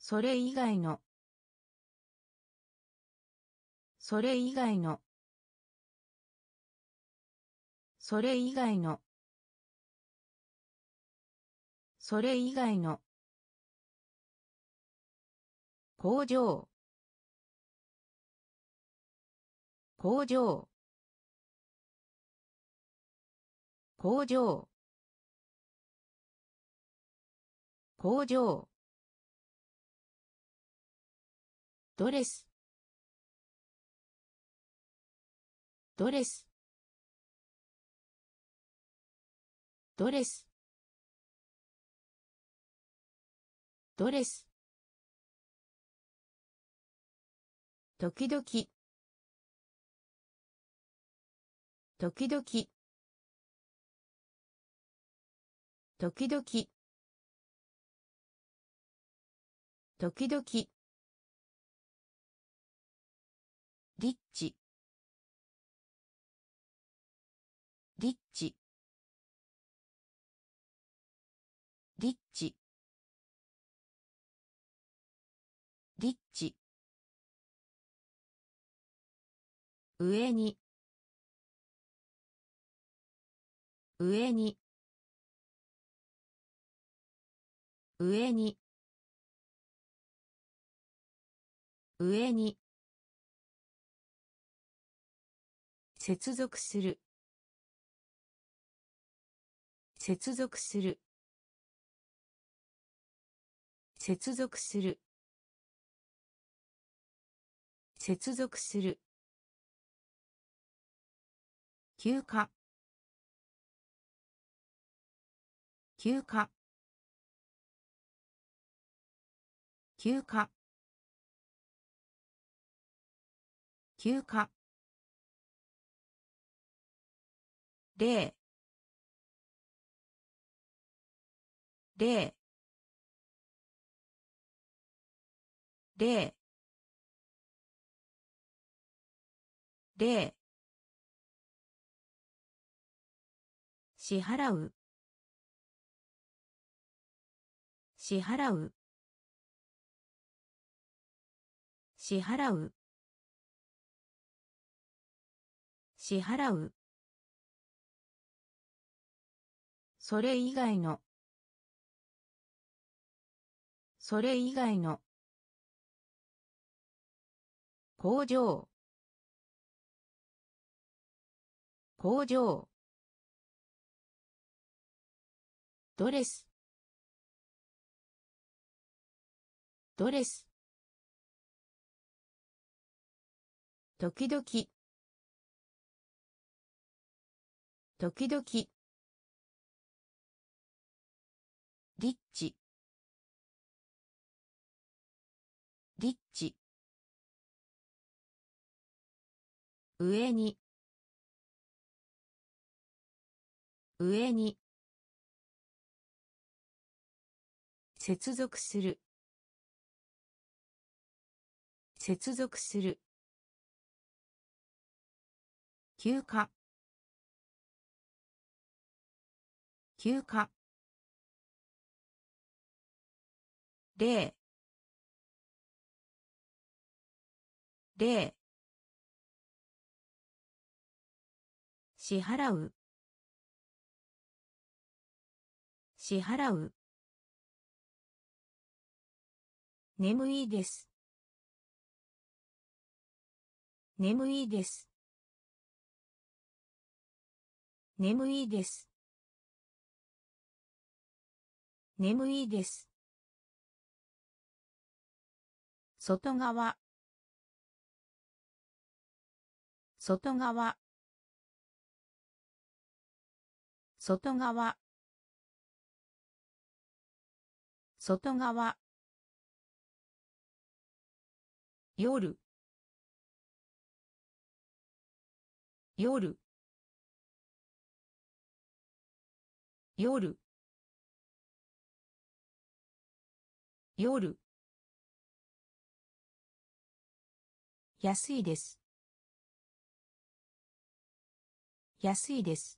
それ以外のそれ以外のそれ以外のそれ以外の工場工場工場工場ドレスドレスドレスドレス時々時々時々時々リッチリッチリッチリッチ上に上に上に上に接続する接続する接続する接続する休暇休暇休暇休暇例例例例支払う支払う支払う支払うそれ以外のそれ以外の工場工場ドレスドレス時々時々リッチリッチ上に上に接続する接続する休暇休暇例例支払う支払う眠いです眠いです眠いです眠いです外側外側外側外側夜夜夜夜安いです安いです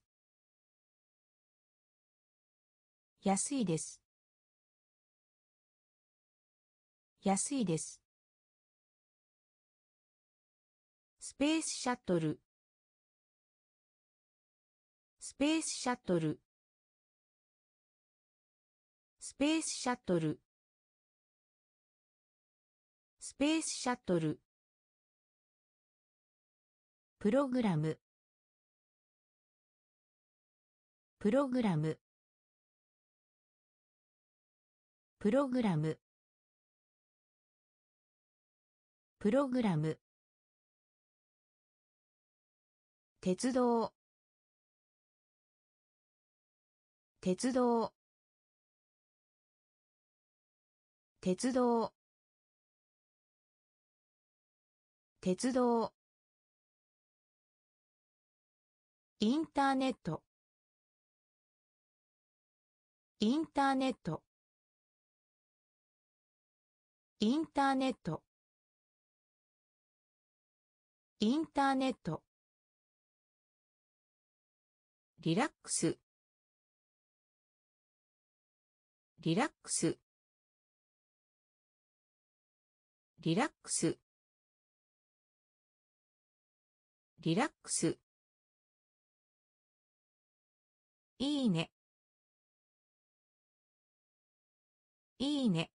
安いです安いです。スペースシャトル、スペースシャトル、スペースシャトル、スペースシャトル、プログラム、プログラム、プログラム、プログラム、鉄道、鉄道、鉄道、鉄道、インターネット、インターネット、インターネット、インターネット、リラックス、リラックス、リラックス、リラックス、いいね、いいね、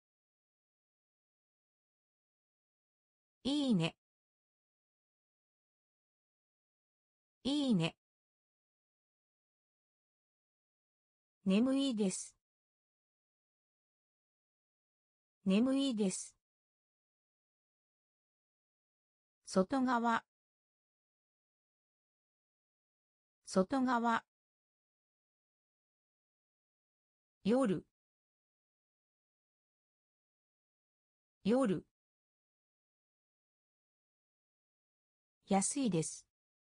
いいね、いいね、眠いです、眠いです、外側、外側、夜、夜、安いです、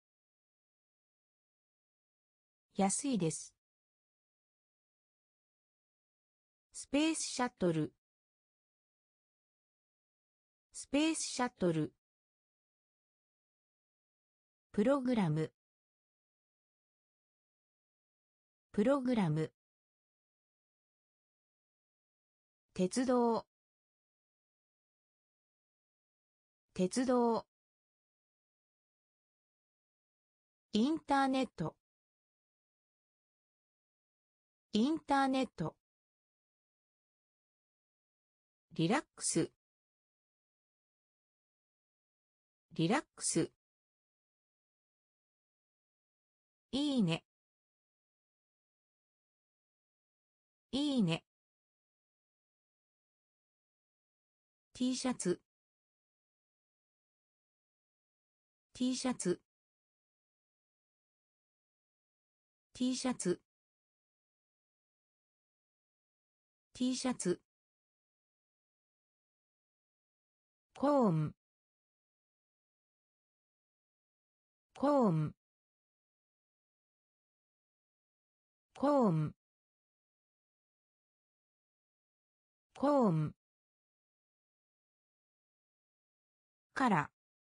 安いです。スペースシャトル、スペースシャトル、プログラム、プログラム、鉄道、鉄道、インターネット、インターネット、リラックス、リラックス、いいね、いいね、T シャツ、T シャツ、T シャツ、T シャツ、コーン、コーン、コーン、コーン、から、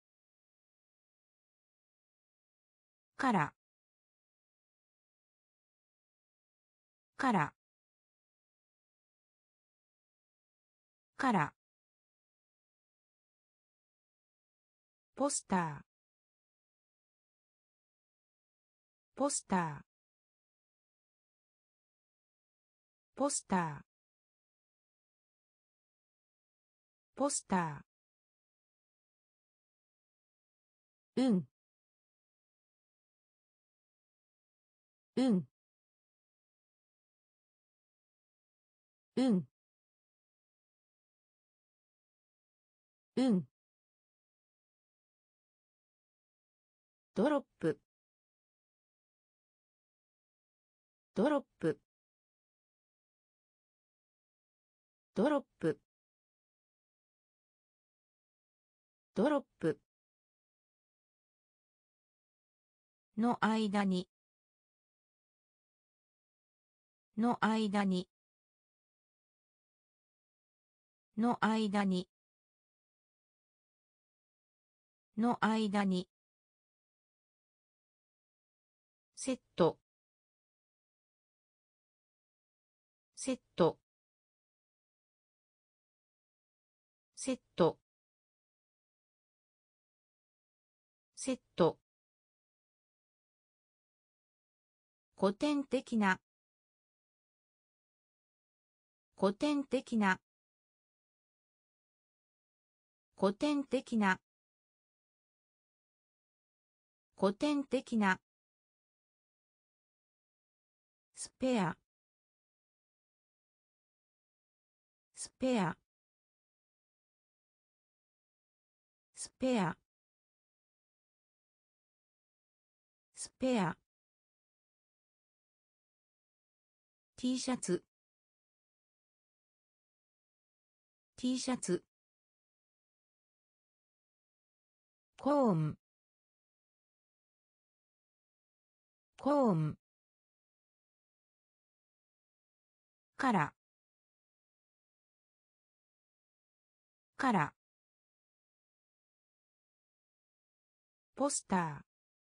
から、から、から、ポスター、ポスター、ポスター、ポスター、うん、うん、うん、うん、ドロップ、ドロップ、ドロップ、ドロップ、の間に、の間に、の間に、の間に、セット、セット、 セット、セット、古典的な、古典的な、古典的な、古典的な、スペア、スペア、スペア、スペア、T シャツ、T シャツ、コーン、コーン、から、から、ポスター、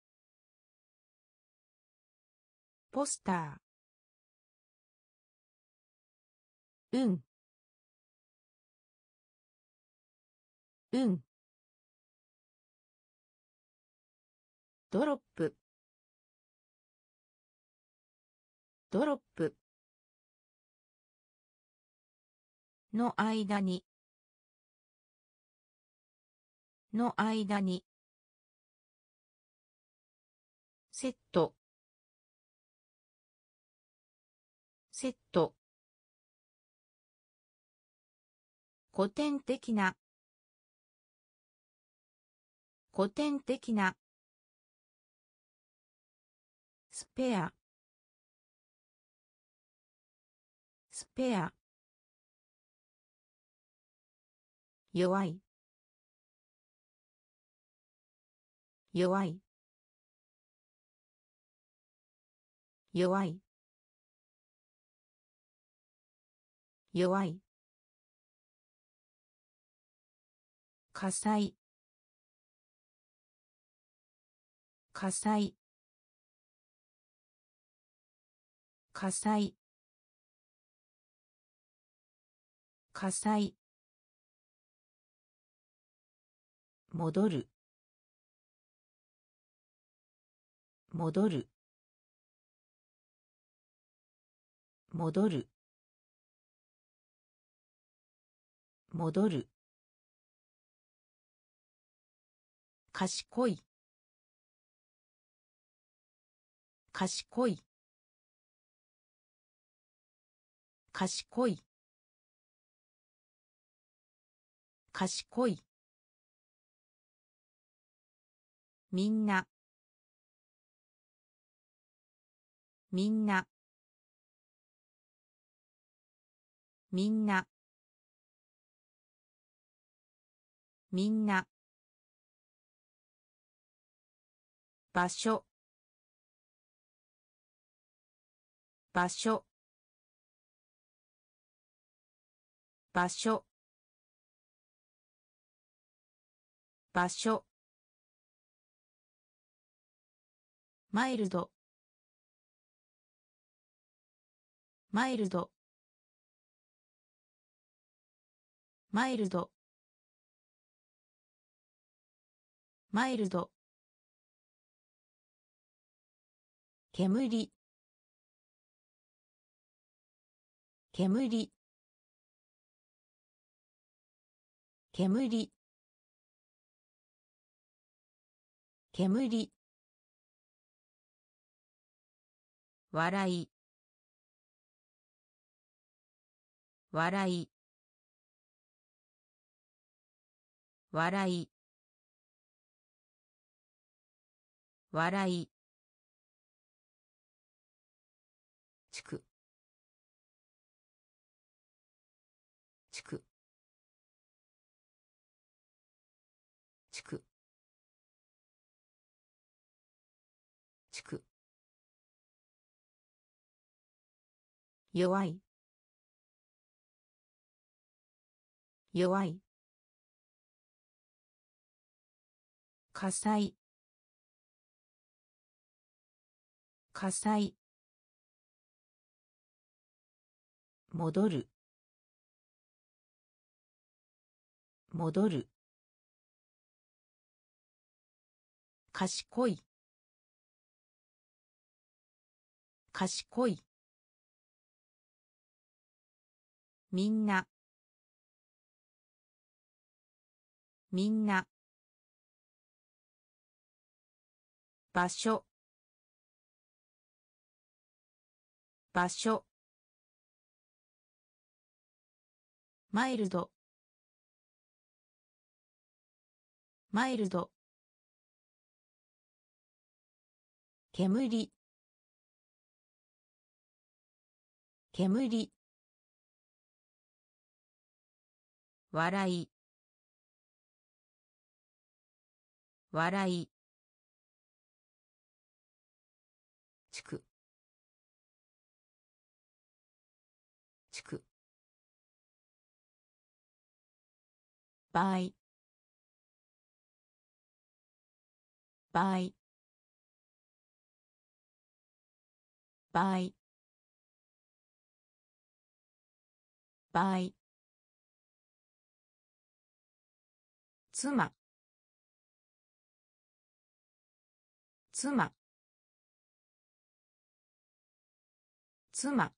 ポスター、うん、うん、ドロップ、ドロップ、の間に、の間に、セット、セット、古典的な、古典的な、スペア、スペア、弱い、弱い、弱い、弱い、火災、火災、火災、火災、戻る、戻る、戻る、戻る、賢い、賢い、賢い、賢い、みんな、みんな、みんな、みんな、場所、場所、場所、場所、マイルド、マイルド、マイルド、マイルド、煙、煙、煙、煙、笑い、笑い、笑い、笑い、ちく、ちく、ちく、ちく、弱い、弱い、火災、火災、戻る、 戻る。賢い。賢い。みんな。みんな。場所。場所。マイルド。マイルド。煙。煙。笑い。笑い。地区。地区。場合。場合。場合。場合。妻。妻。妻。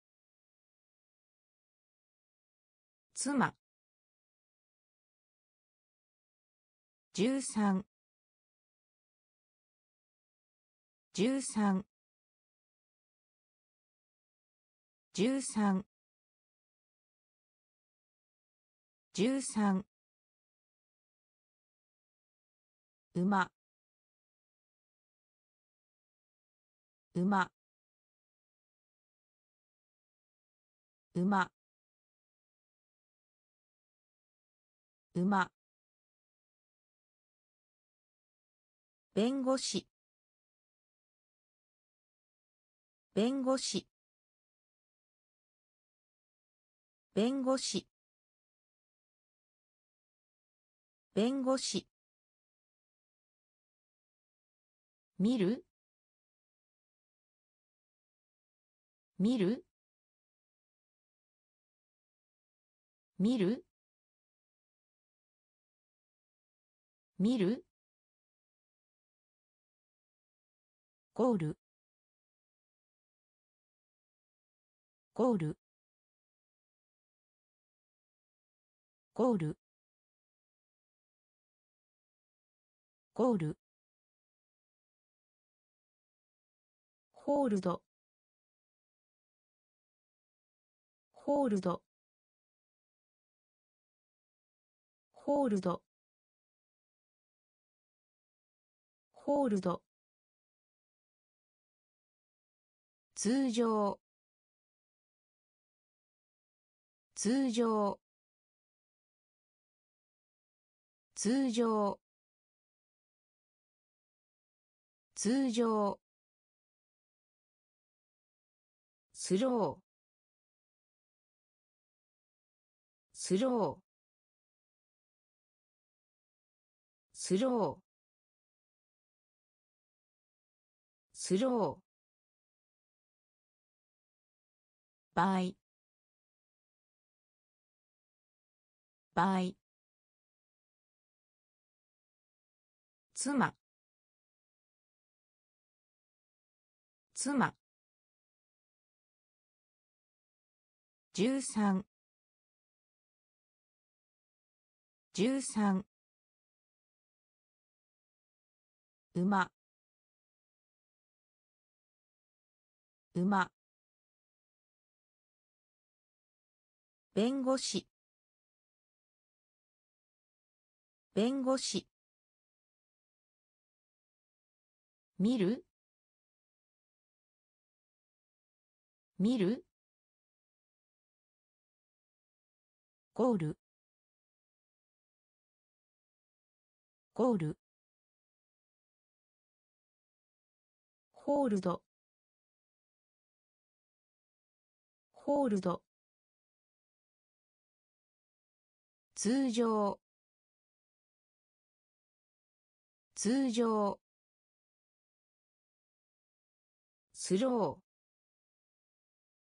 妻。13。13。13。13。馬。馬。馬。馬。弁護士。弁護士。弁護士。弁護士。見る。見る。見る。見る。ゴール。ゴール。ゴール。ゴール。ホールド。ホールド。ホールド。ホールド。通常。通常。通常。通常。スロー。スロー。スロー。スロー。場合。場合。妻。妻。13。13。馬。馬。弁護士。弁護士。見る。見る。ゴール。ゴール。ホールド。ホールド。通常。通常。スロー。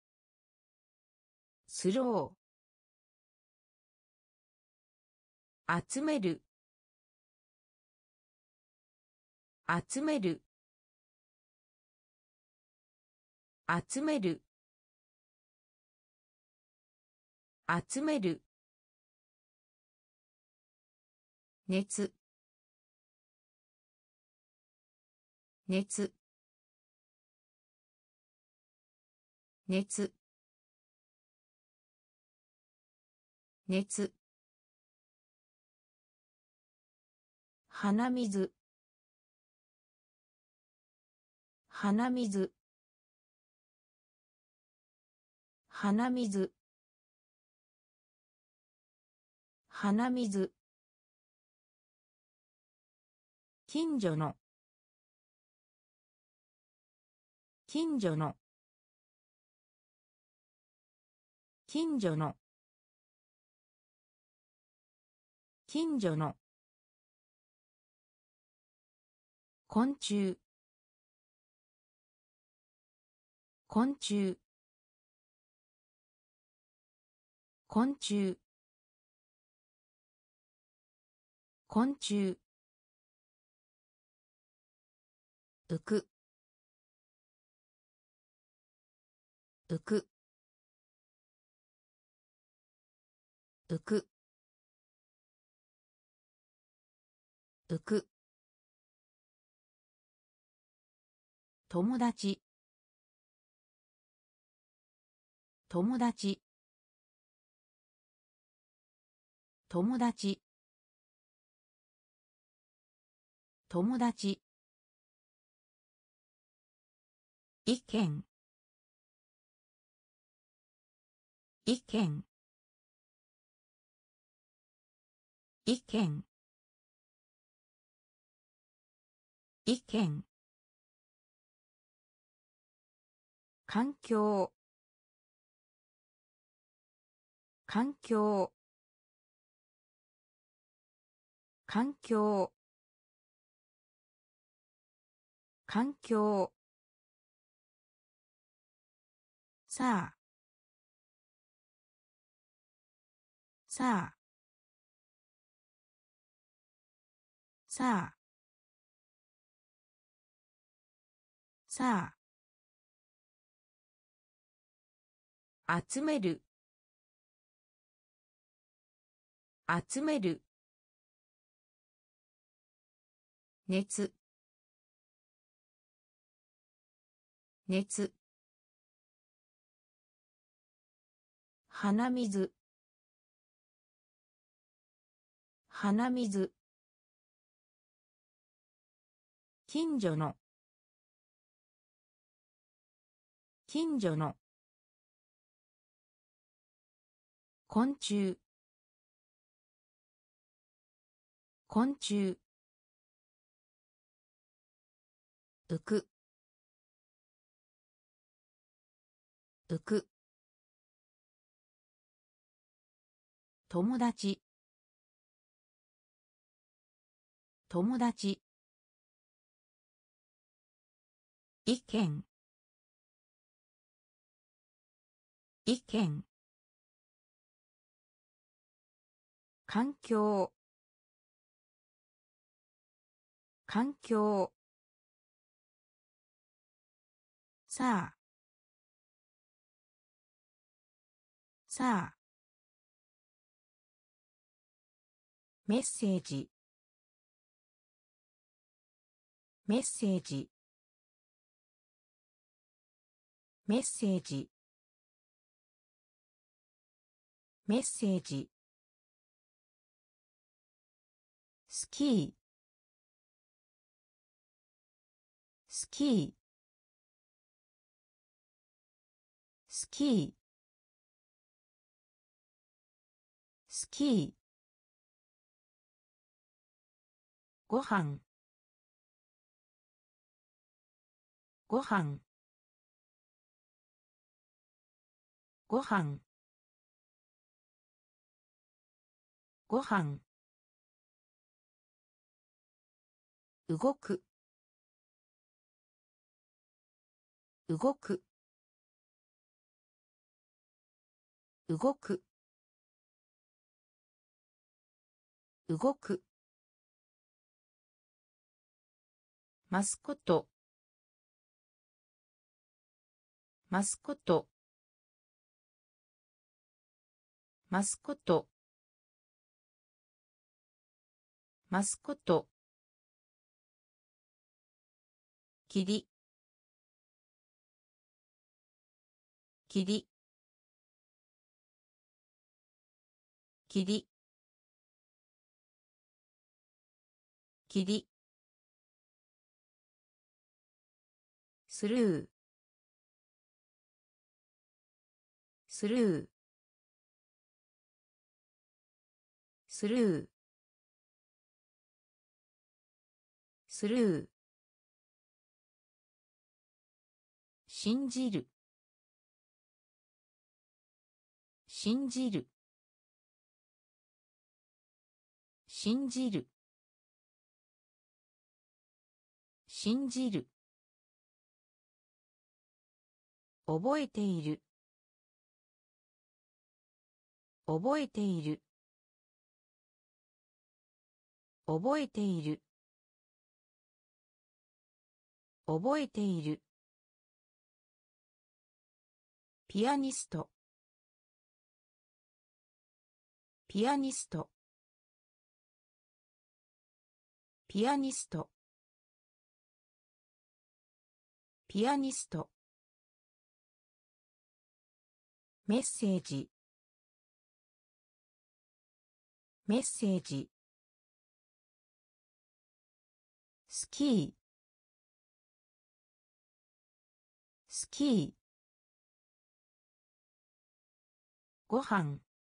スロー。 集める集める集める集める熱熱熱熱鼻水鼻水鼻水鼻水近所の近所の近所の近所の昆虫昆虫昆虫昆虫浮く浮く浮く浮く友達友達友達友達意見意見意見意見環境環境環境環境さあさあさあさあ集める集める熱熱鼻水鼻水近所の近所の昆虫昆虫浮く浮く友達友達意見意見環境環境さあさあメッセージメッセージメッセージメッセージスキースキースキースキーご飯ご飯ご飯ご飯動く動く動く動くマスコットマスコットマスコットマスコット霧霧霧霧スルースルースルースルー信じる信じる信じる信じる覚えている覚えている覚えている覚えているピアニストピアニストピアニストピアニストメッセージメッセージスキースキーご飯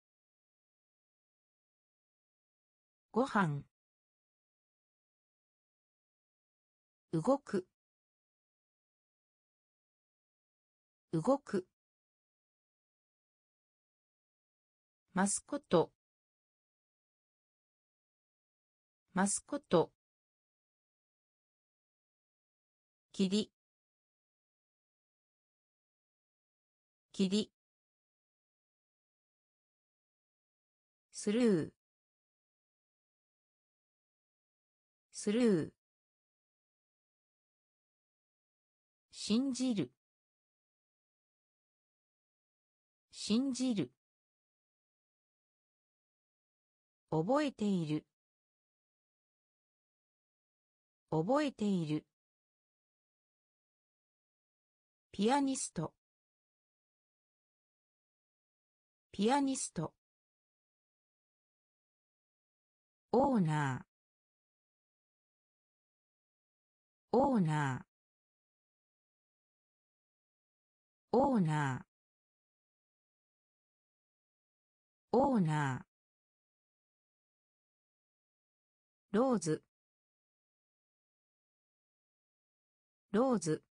ご飯動く動くマスコットマスコット霧霧スルースルー信じる信じる覚えている覚えているピアニストピアニストオーナーオーナーオーナーオーナーローズローズ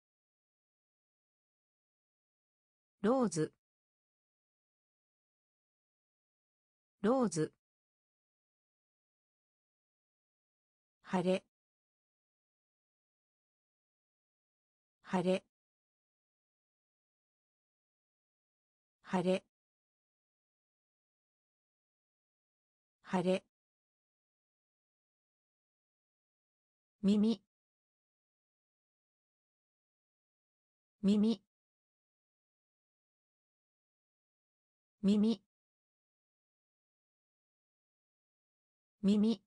ローズローズ晴れ晴れ晴れ晴れ耳耳耳耳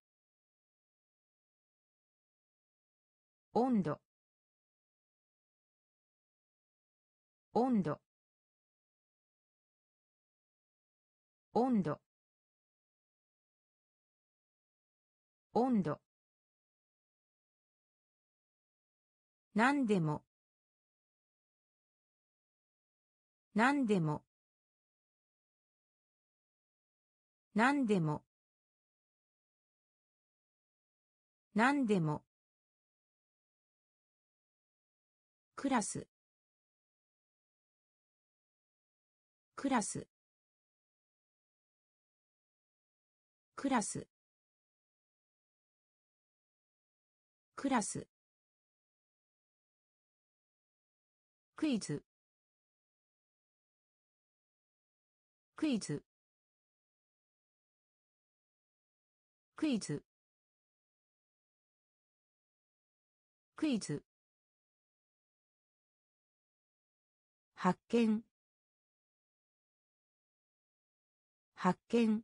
温度温度温度温度何でも何でも何でも何でもクラスクラスクラスクラスクイズクイズクイズクイズ発見発見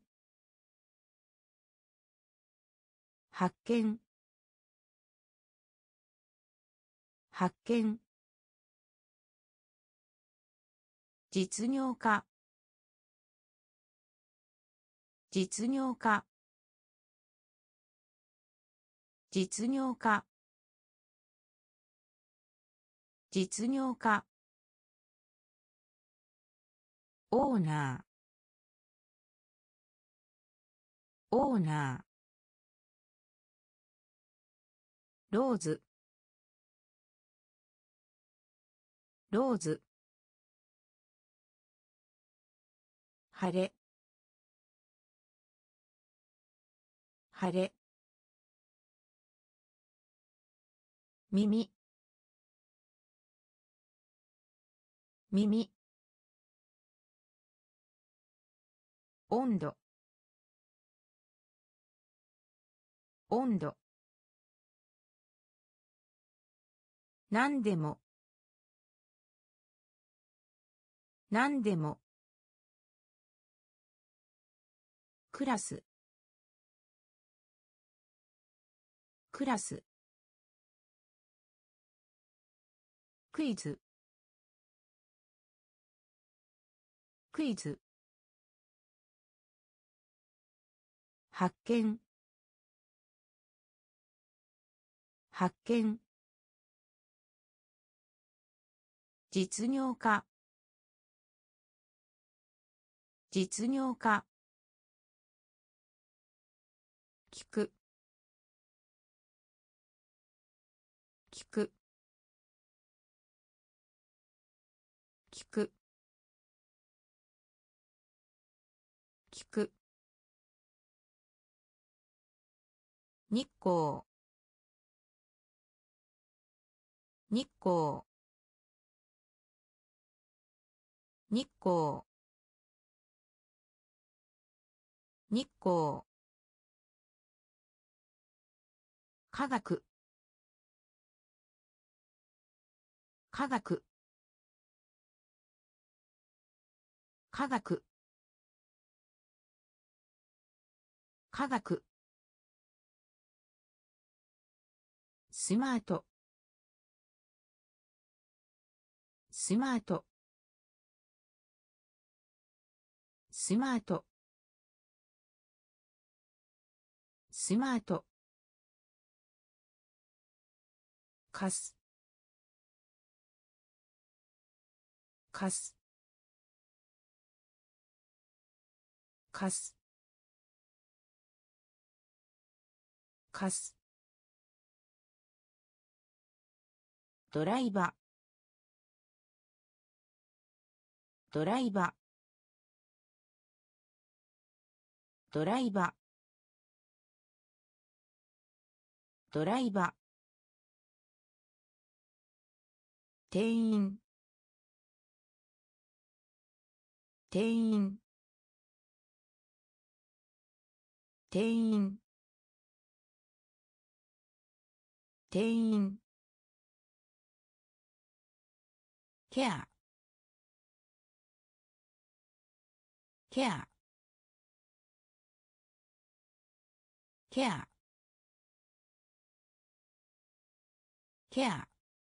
発見発見実業家実業家実業家実業家オーナーオーナーローズローズ晴れ晴れ耳耳温度温度何でも何でもクラスクラスクイズクイズ発見発見実業家実業家聞く聞く聞く聞く日光日光日光日光科学科学科学科学スマートスマートスマートスマートかすかすかすかすドライバードライバードライバードライバー店員店員店員店員ケアケアケアケア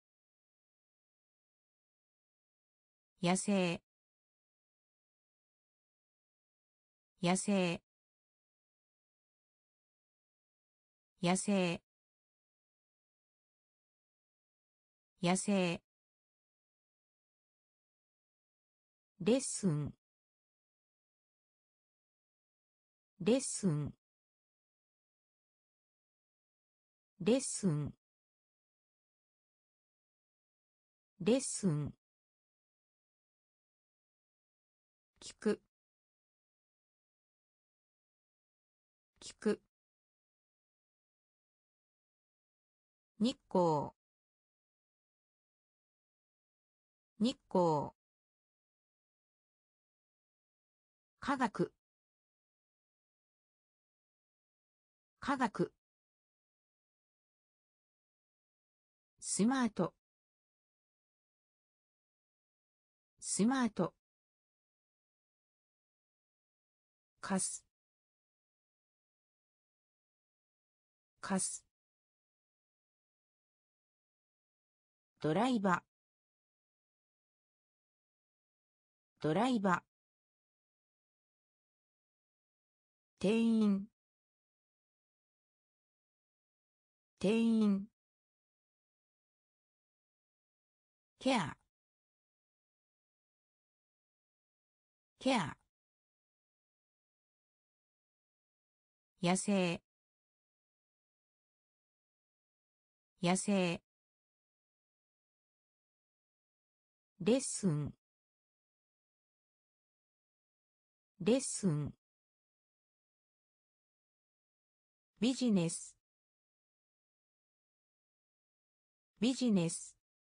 野生野生野生野生レッスンレッスンレッスンレッスン聞く聞く日光日光科学科学スマートスマートかすかすドライバードライバー店員店員ケアケア野生野生レッスンレッスンビジネスビジネス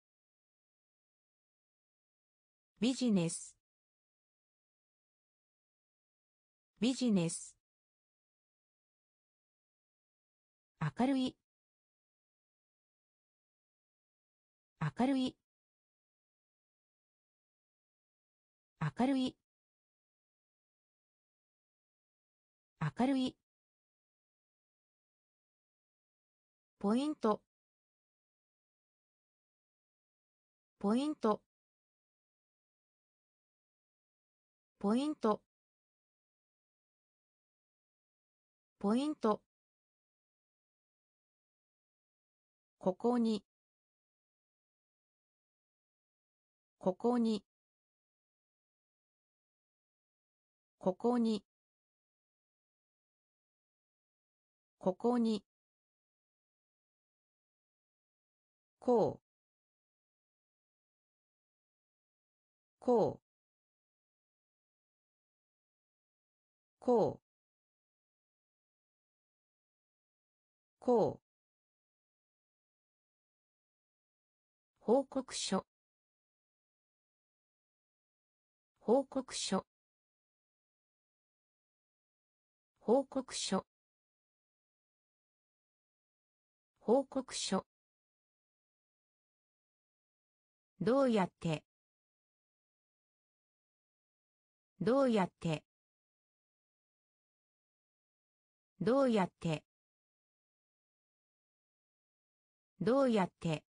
ビジネスビジネス明るい明るい明るい明るいポイントポイントポイントポイントここにここにここにここにこうこうこうこう報告書報告書報告書報告書どうやってどうやってどうやってどうやって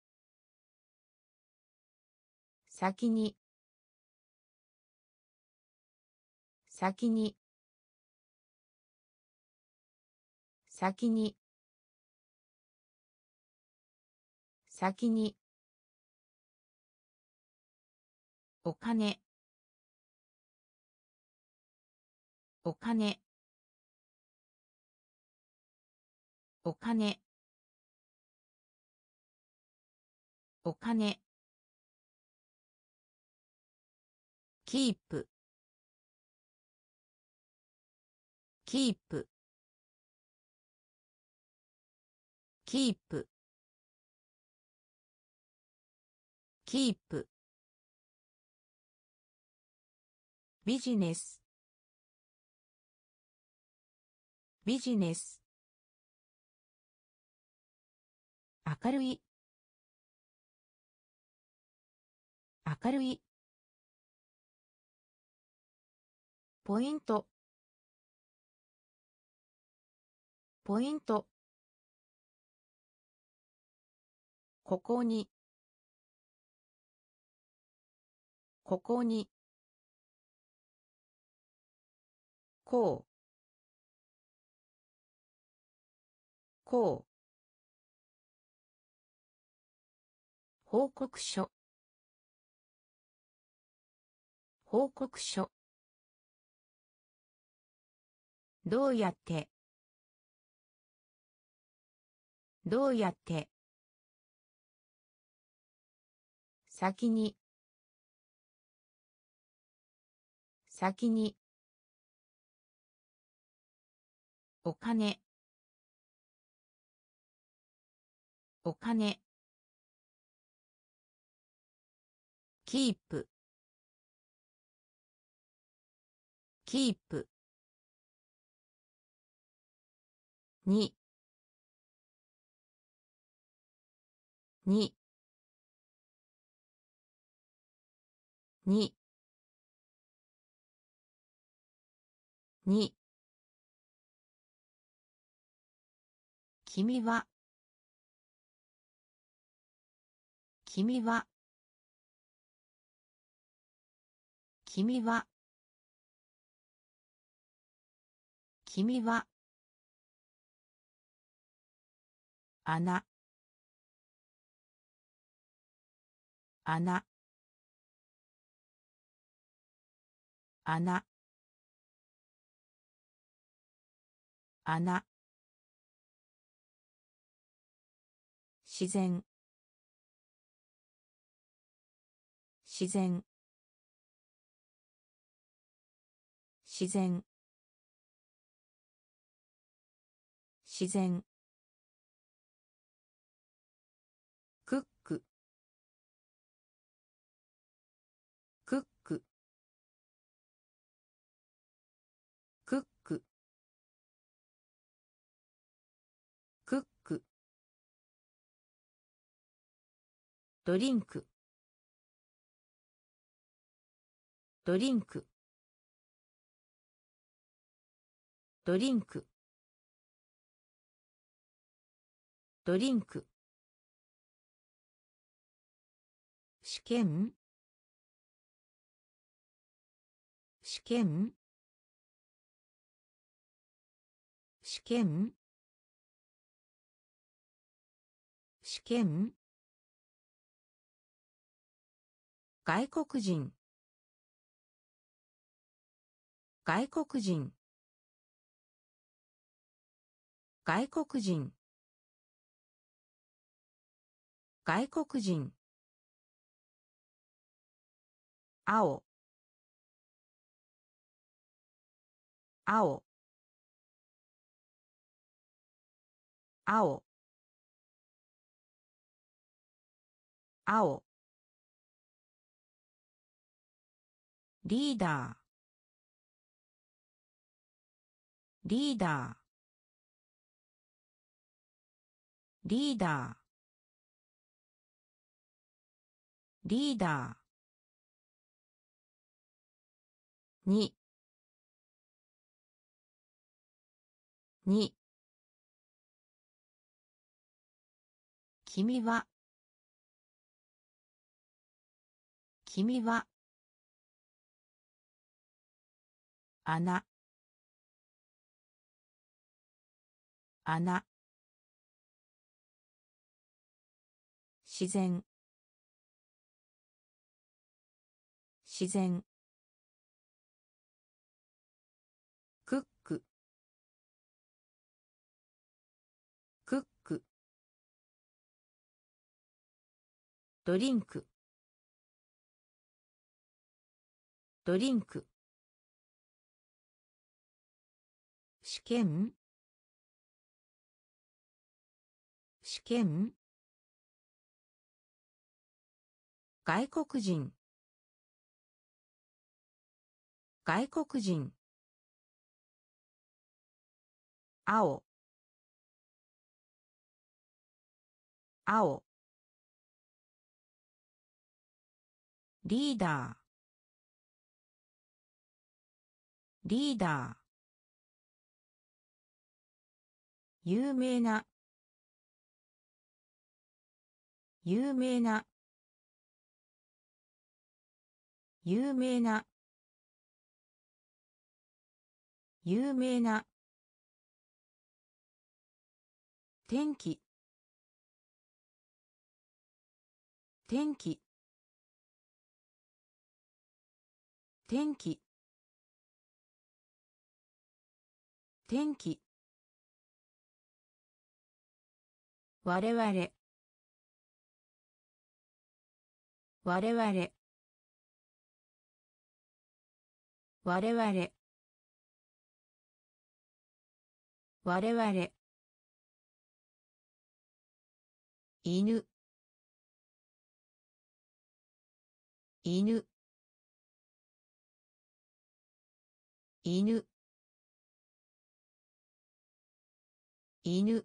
先に先に先に先にお金お金お金お金キープキープキープキープビジネスビジネス明るい明るいポイントポイントここにここにこうこう報告書報告書どうやってどうやって先に先にお金お金キープキープにににに君は君は君は君は穴穴穴穴自然自然自然自然クッククッククッククックドリンクドリンクドリンクドリンク試験試験試験試験外国人外国人外国人外国人青青青青リーダーリーダーリーダーリーダーにに君は君は穴穴自然自然クッククックドリンクドリンク試験試験外国人外国人青青リーダーリーダー有名な有名な有名な有名な天気天気天気天気我々我々我々我々犬犬犬犬、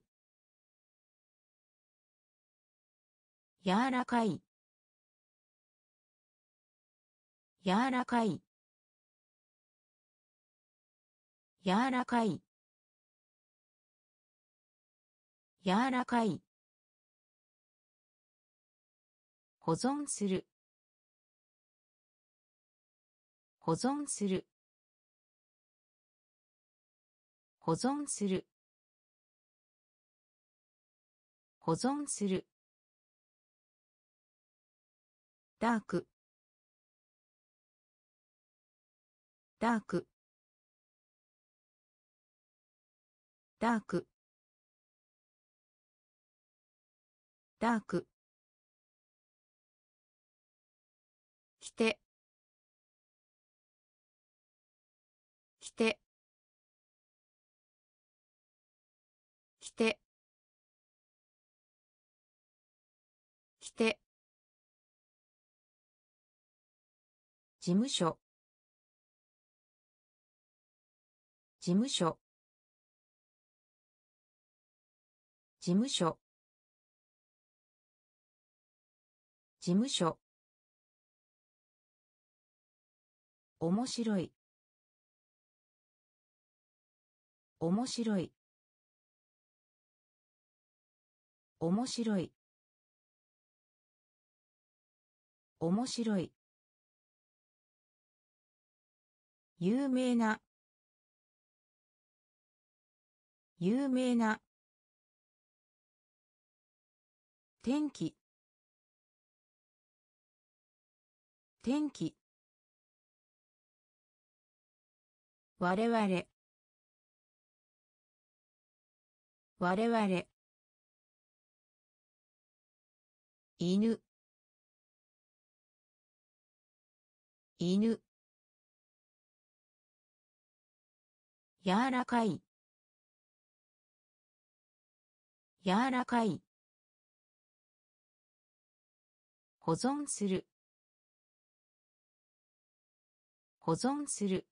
柔らかい、柔らかい、柔らかい、柔らかい、保存する、保存する、保存する、保存する、ダーク、ダーク、ダーク、ダーク、来て、来て、来て、来て、事務所、事務所、事務所、事務所、面白い、面白い、面白い、面白い、有名な、有名な、天気、天気、我々、我々、犬、犬、柔らかい、柔らかい、保存する、保存する、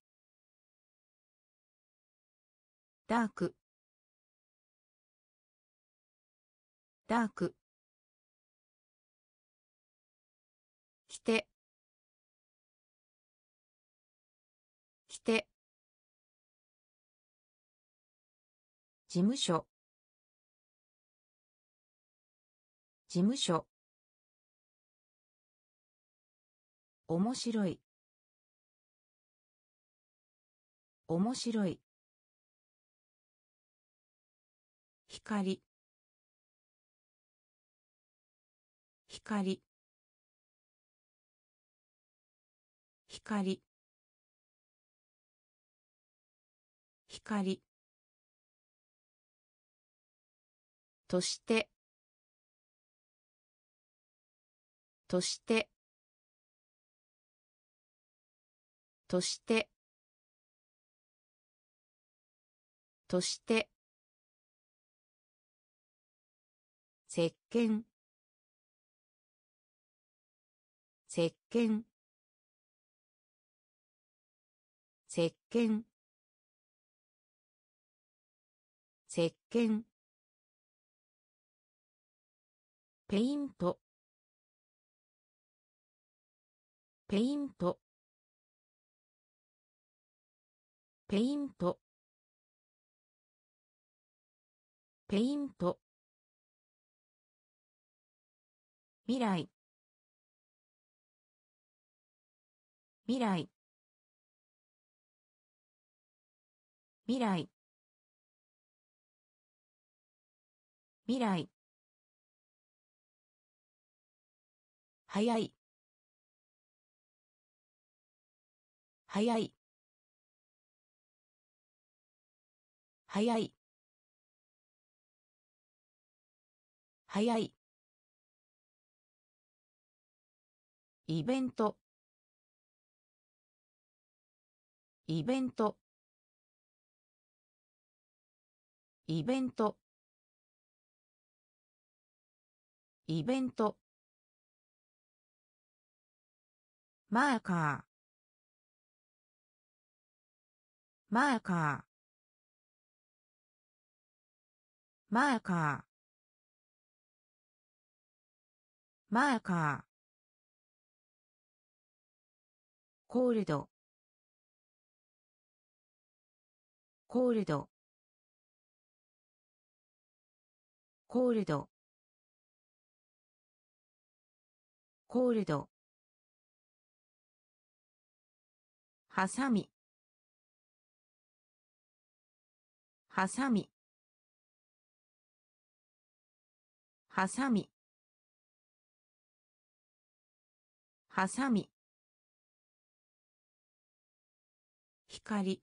ダーク、ダーク、来て、来て、事務所、事務所、面白い、面白い、光、光、光、光、として、として、として、として、石鹸、石鹸、石鹸、石鹸、ペイント、ペイント、ペイント、ペイント、未来、未来、未来、未来、早い、早い、早い、早い、イベント、イベント、イベント、イベント、マーカー、マーカー、 マーカー、マーカー、コールド、コールド、コールド、コールド、ハサミ、ハサミ、ハサミ、ハサミ、光、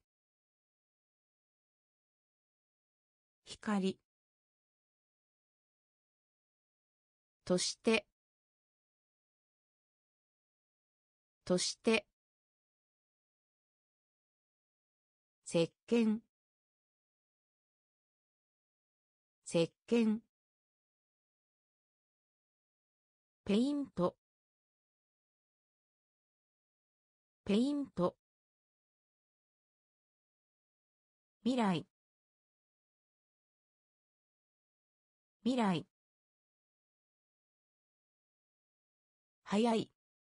光、として、として、石鹸、石鹸、ペイント、ペイント、未来、未来、早い、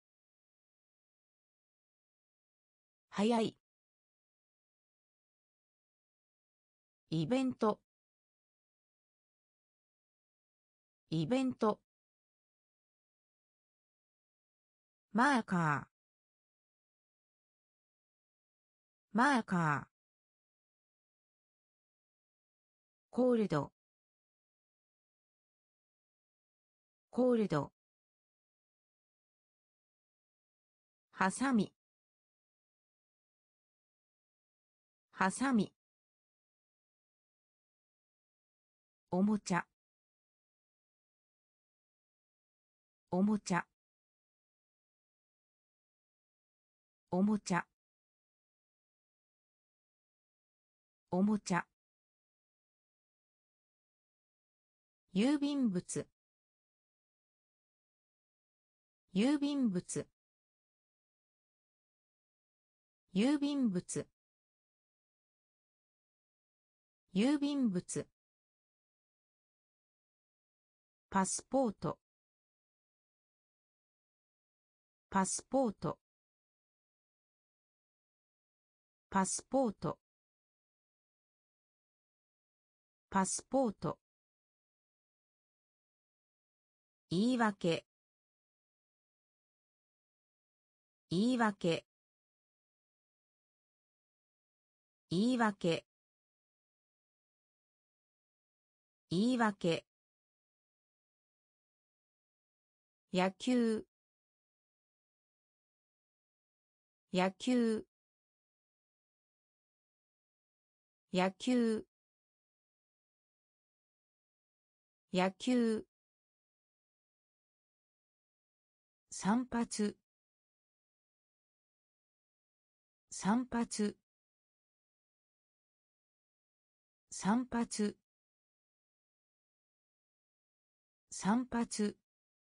早い、イベント、イベント、マーカー、マーカー、コールド、コールド、ハサミ、ハサミ、おもちゃ、おもちゃ、おもちゃ、おもちゃ、郵便物、郵便物、郵便物、郵便物、パスポート、パスポート、パスポート、パスポート、言い訳、言い訳、言い訳、言い訳、野球、野球、野球、野球、散髪、散髪、散髪、散髪、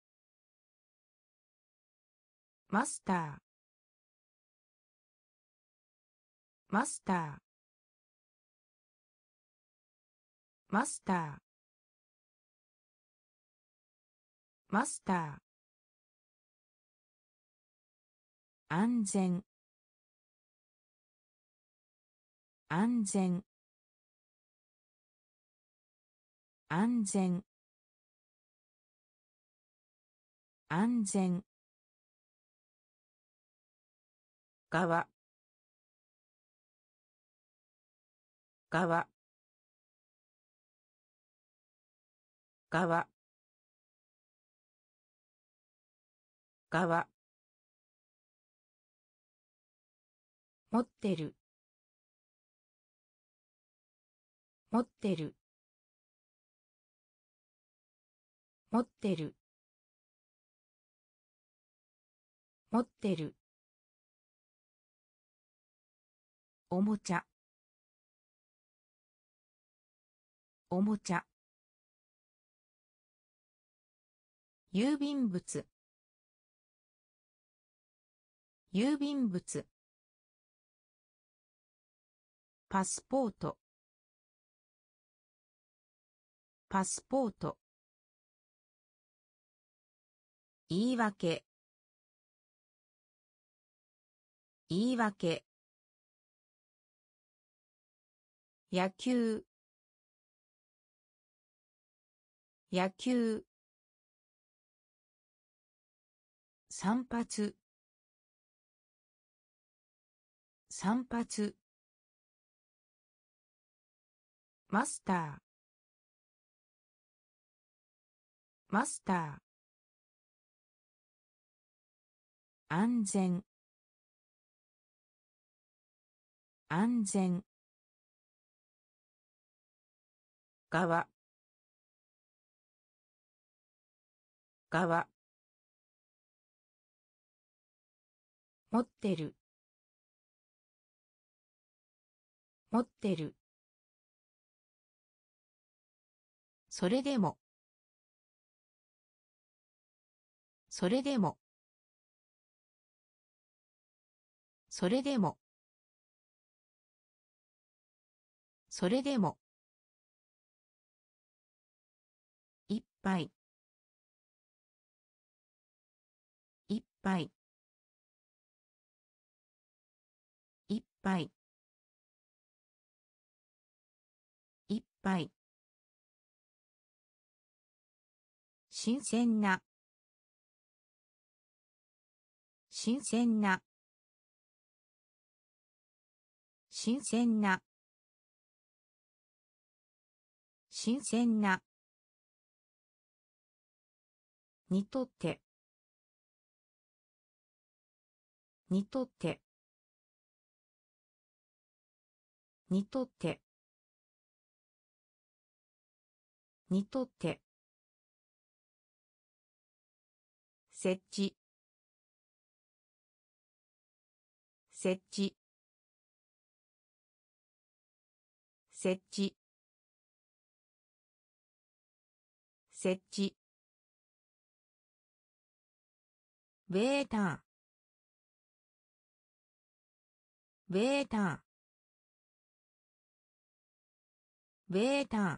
マスター、マスター、マスター、マスター、安全、安全、安全、安全、側、側、側、側、持ってる、持ってる、持ってる、持ってる、おもちゃ、おもちゃ、郵便物、郵便物、パスポート、 パスポート。言い訳。言い訳。野球。野球。散髪。散髪。マスター。マスター。安全。安全。側。側。持ってる。持ってる。それでも。それでも。それでも。それでも。いっぱい。いっぱい。いっぱい。いっぱい。新鮮な。新鮮な。新鮮な。新鮮な。にとって。にとって。にとって。にとって。設置。設置。設置。設置。ベータ。ベータ。ベータ。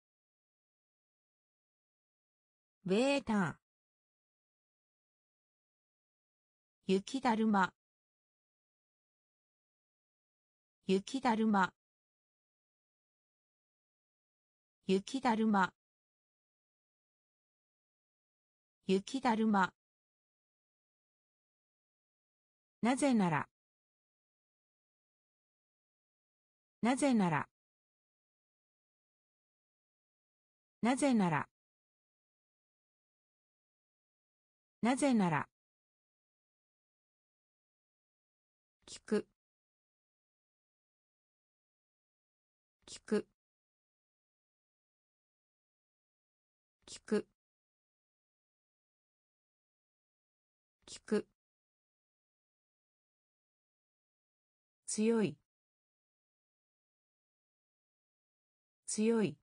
ベータ。雪だるま。雪だるま。雪だるま。雪だるま。なぜなら。なぜなら。なぜなら。なぜなら。聞く。聞く。聞く。聞く。強い。強い。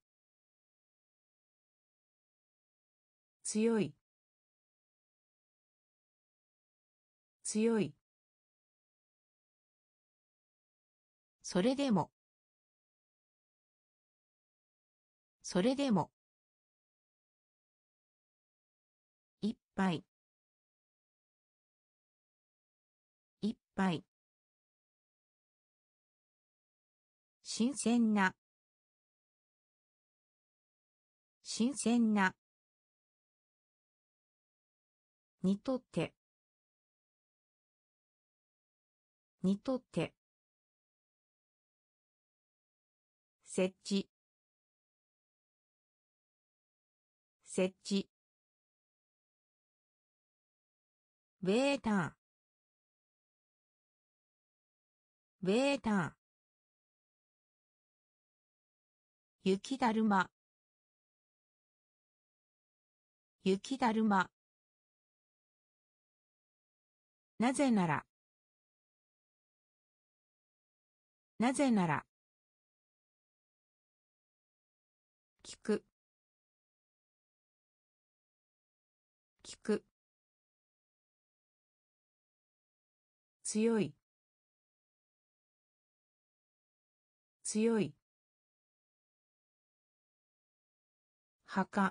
強い。強い。それでも。それでも。いっぱい。いっぱい。新鮮な。新鮮な。にとって。にとって。設置。設置。ベータ。ベータ。雪だるま。雪だるま。なぜなら。なぜなら。聞く。聞く。強い。強い。 墓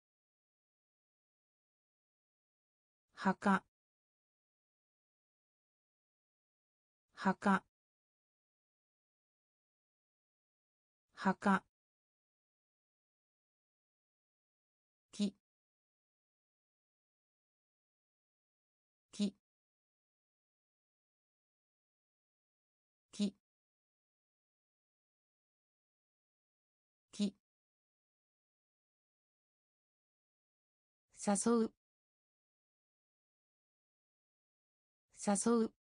墓墓墓木木木木誘う誘う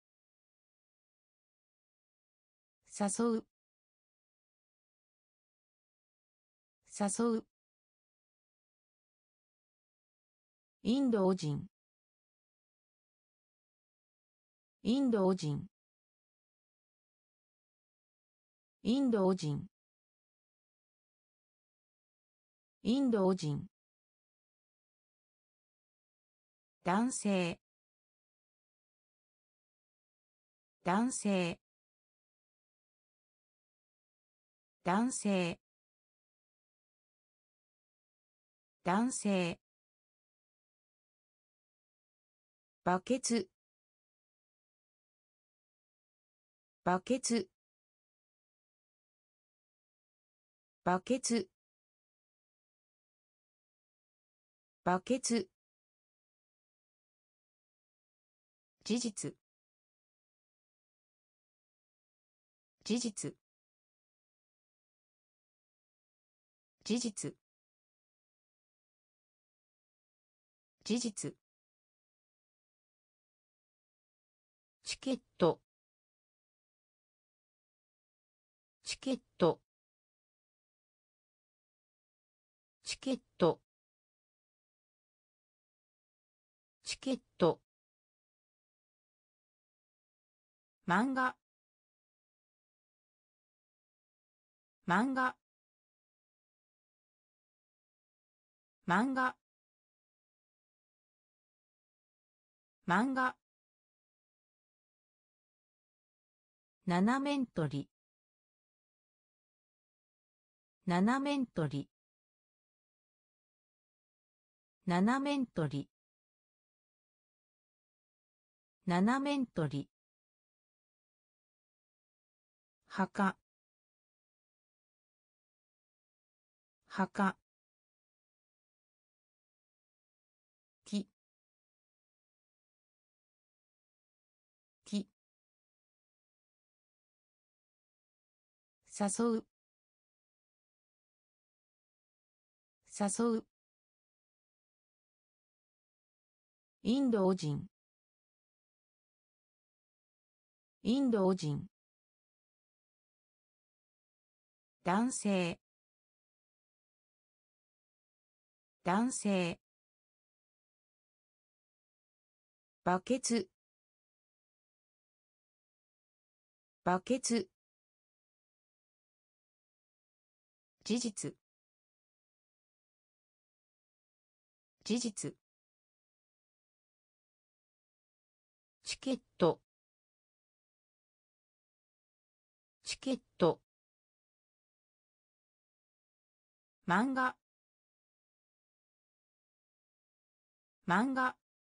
誘う誘うインド人インド人インド人インド人男性男性男性男性バケツバケツバケツバケツ事実事実事実事実チケットチケットチケットチケット漫画漫画漫画漫画七面取り七面取り七面取り七面取り墓墓木木誘う誘うインド人インド人男性男性バケツバケツ事実事実チケットチケット漫画漫画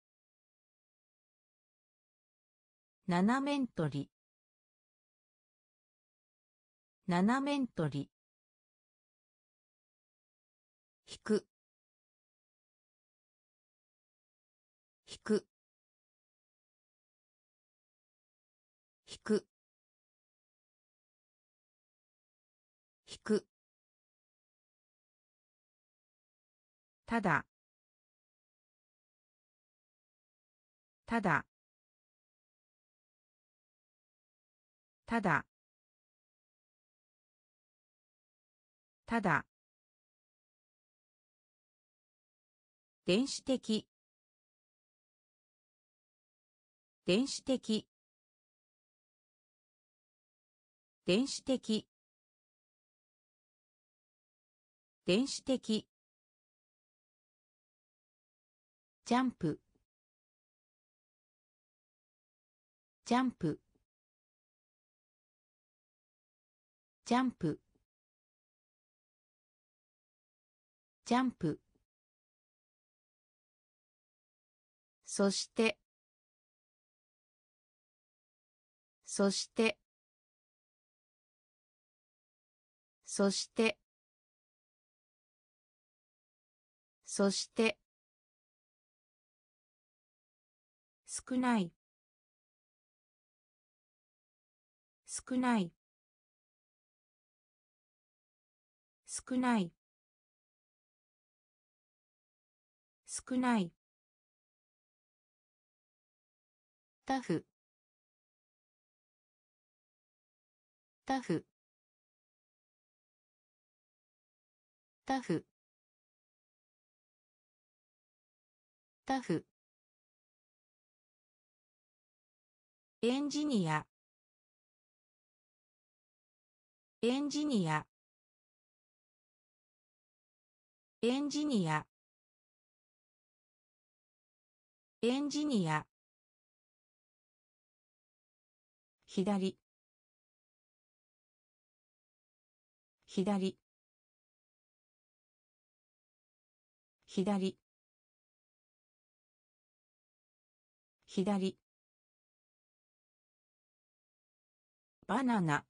七面取り七面取り引く引く引く引くただただただただ電子的電子的電子的電子的ジャンプジャンプジャンプジャンプ。そして、そして、そして、そして、少ない、少ない、少ない、少ない、タフ、タフ、タフ、タフ、エンジニア、エンジニア、エンジニア、エンジニア、左、左、左、左、バナナ、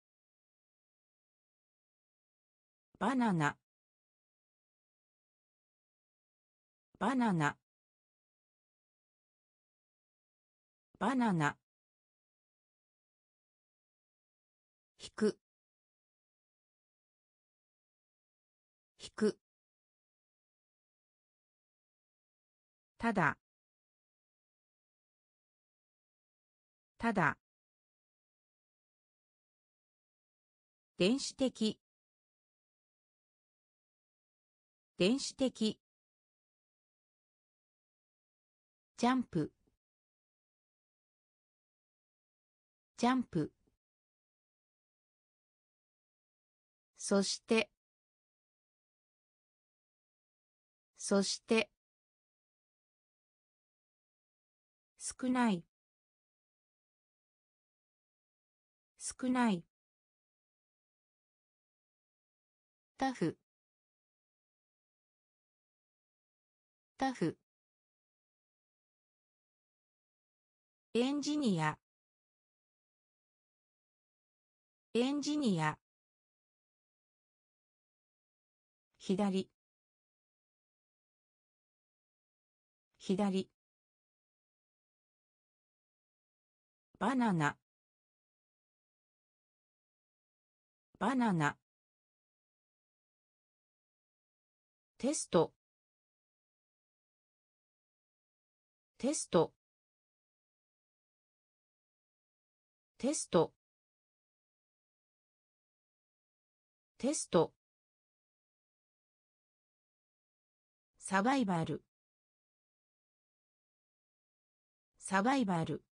バナナ、バナナ、バナナ、引く、引く、ただ、ただ、電子的、電子的、ジャンプ、ジャンプ。そして、そして、少ない、少ない、タフ、タフ、エンジニア、エンジニア、左、左、バナナ、バナナ、テスト、テスト、テスト、テスト、サバイバル、サバイバル、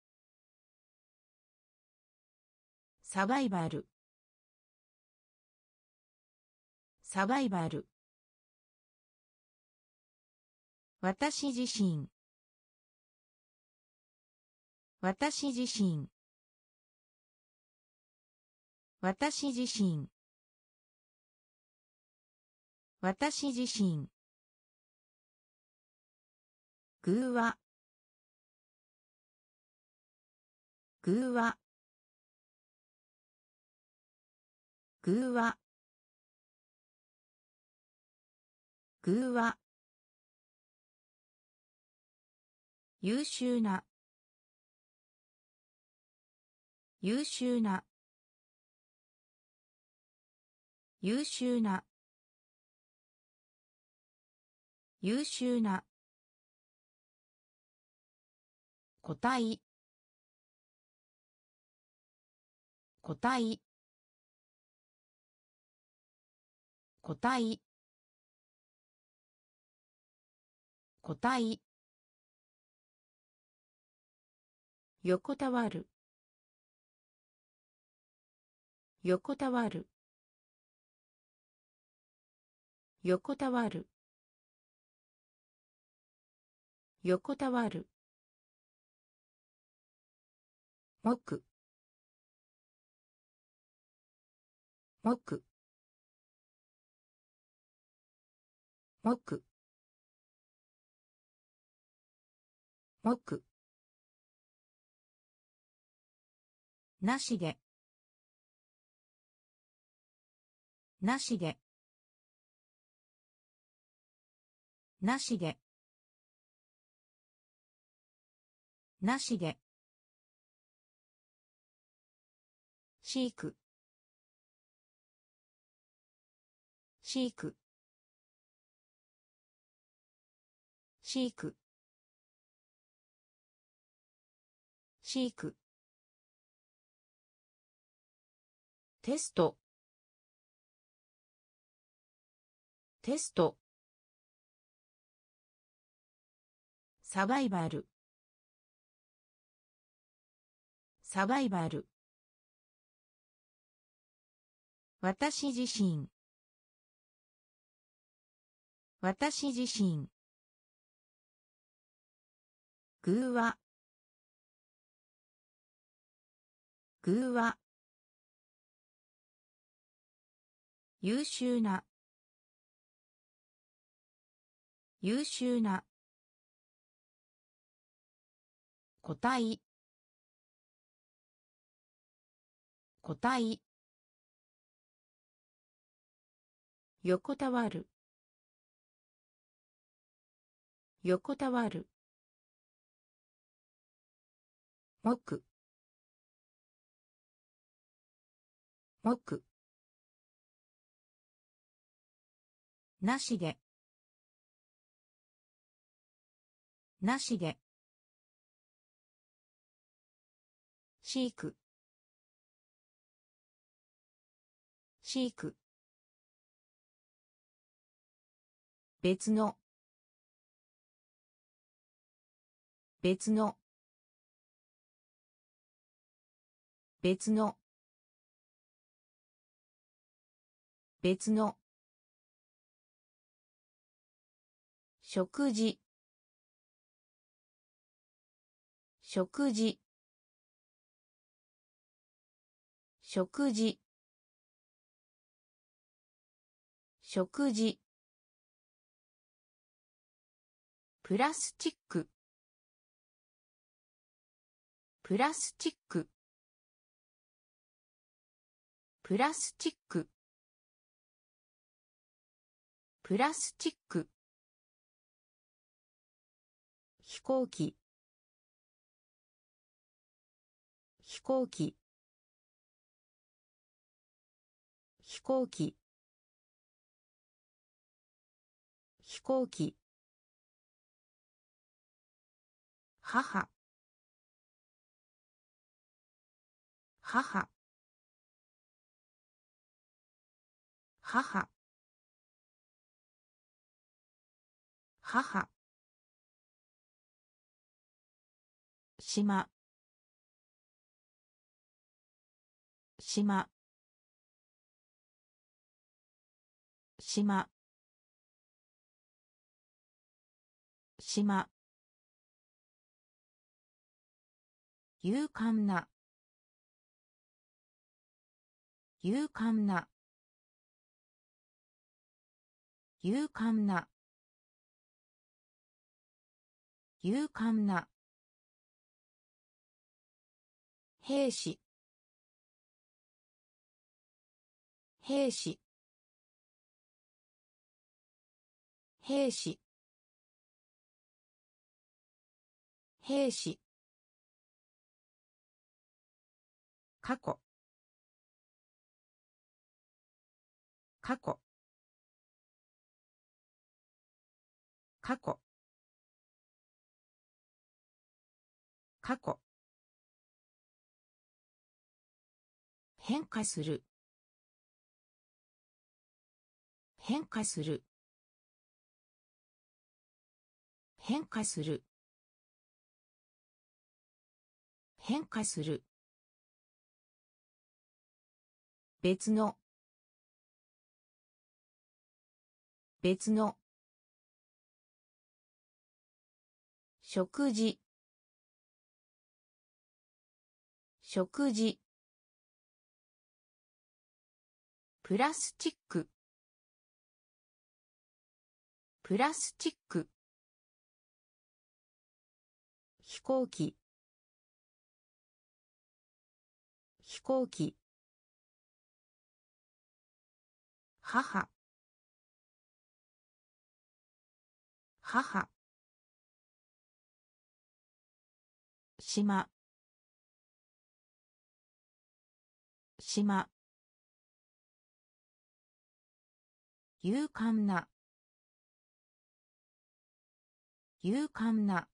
サバイバル、サバイバル。私自身、私自身、私自身、私自身、偶話、偶話、偶話、偶話、優秀な、優秀な、優秀な、優秀な、個体、個体、個体、個体、横たわる、横たわる、横たわる、横たわる、木、木、 木木なしでなしでなしでなしで飼育飼育飼育飼育テストテストサバイバルサバイバル私自身私自身偶話偶話優秀な優秀な個体個体横たわる横たわる木木なしでなしで飼育飼育別の別の別の別の食事食事食事食事プラスチックプラスチックプラスチックプラスチック飛行機飛行機飛行機飛行機母母母母島島島島勇敢な勇敢な勇敢な勇敢な兵士兵士兵士兵士過去過去過去過去変化する変化する変化する変化する別の別の食事食事プラスチックプラスチック。飛行機。飛行機。母。母。島。島。勇敢な。勇敢な。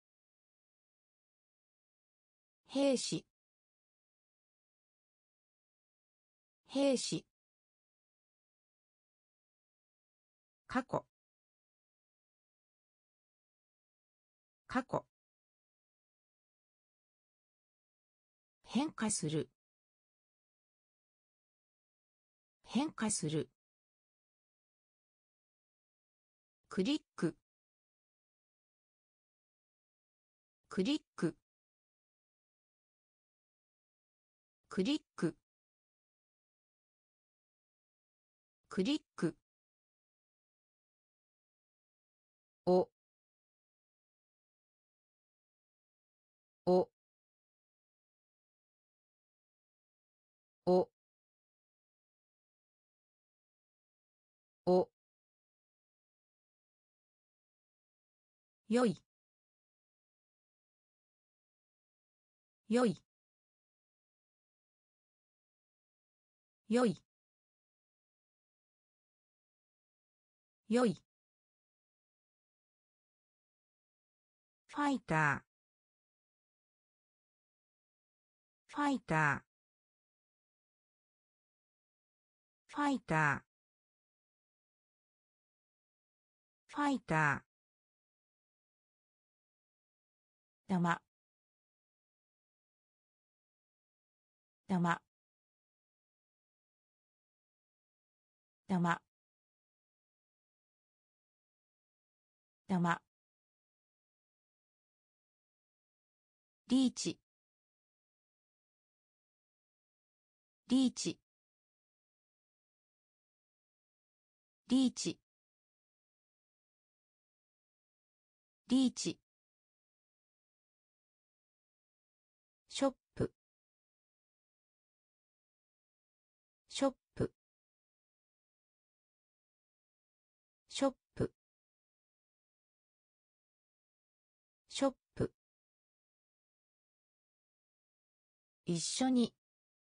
兵士。兵士。過去。過去。変化する。変化する。クリック。クリック。クリック。クリック。お。お。お。お。よい。よい。よい。よい。ファイター。ファイター。ファイター。ファイター。玉。玉。玉。玉。リーチ。リーチ。リーチ。リーチ。ショップ。ショップ。ショップ。ショップ。一緒に。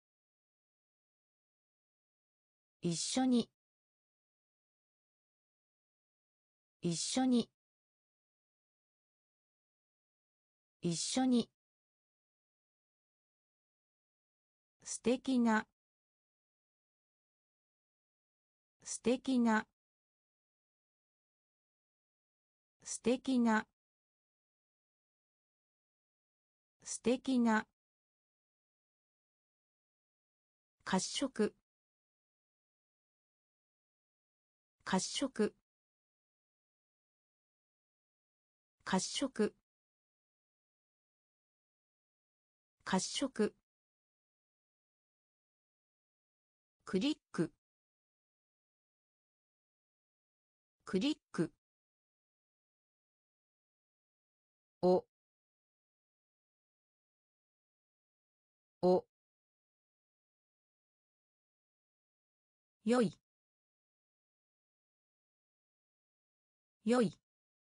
一緒に。一緒に。一緒に。素敵な。素敵な。素敵な。素敵な。褐色。褐色。褐色。褐色。クリック。クリック。お。お。よい。よい。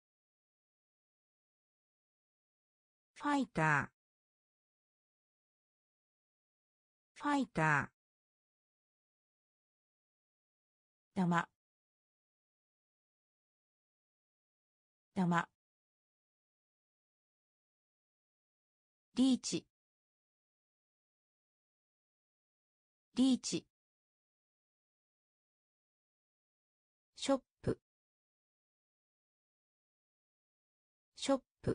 ファイター。ファイター。玉。玉。リーチ。リーチ。ショップ。ショップ。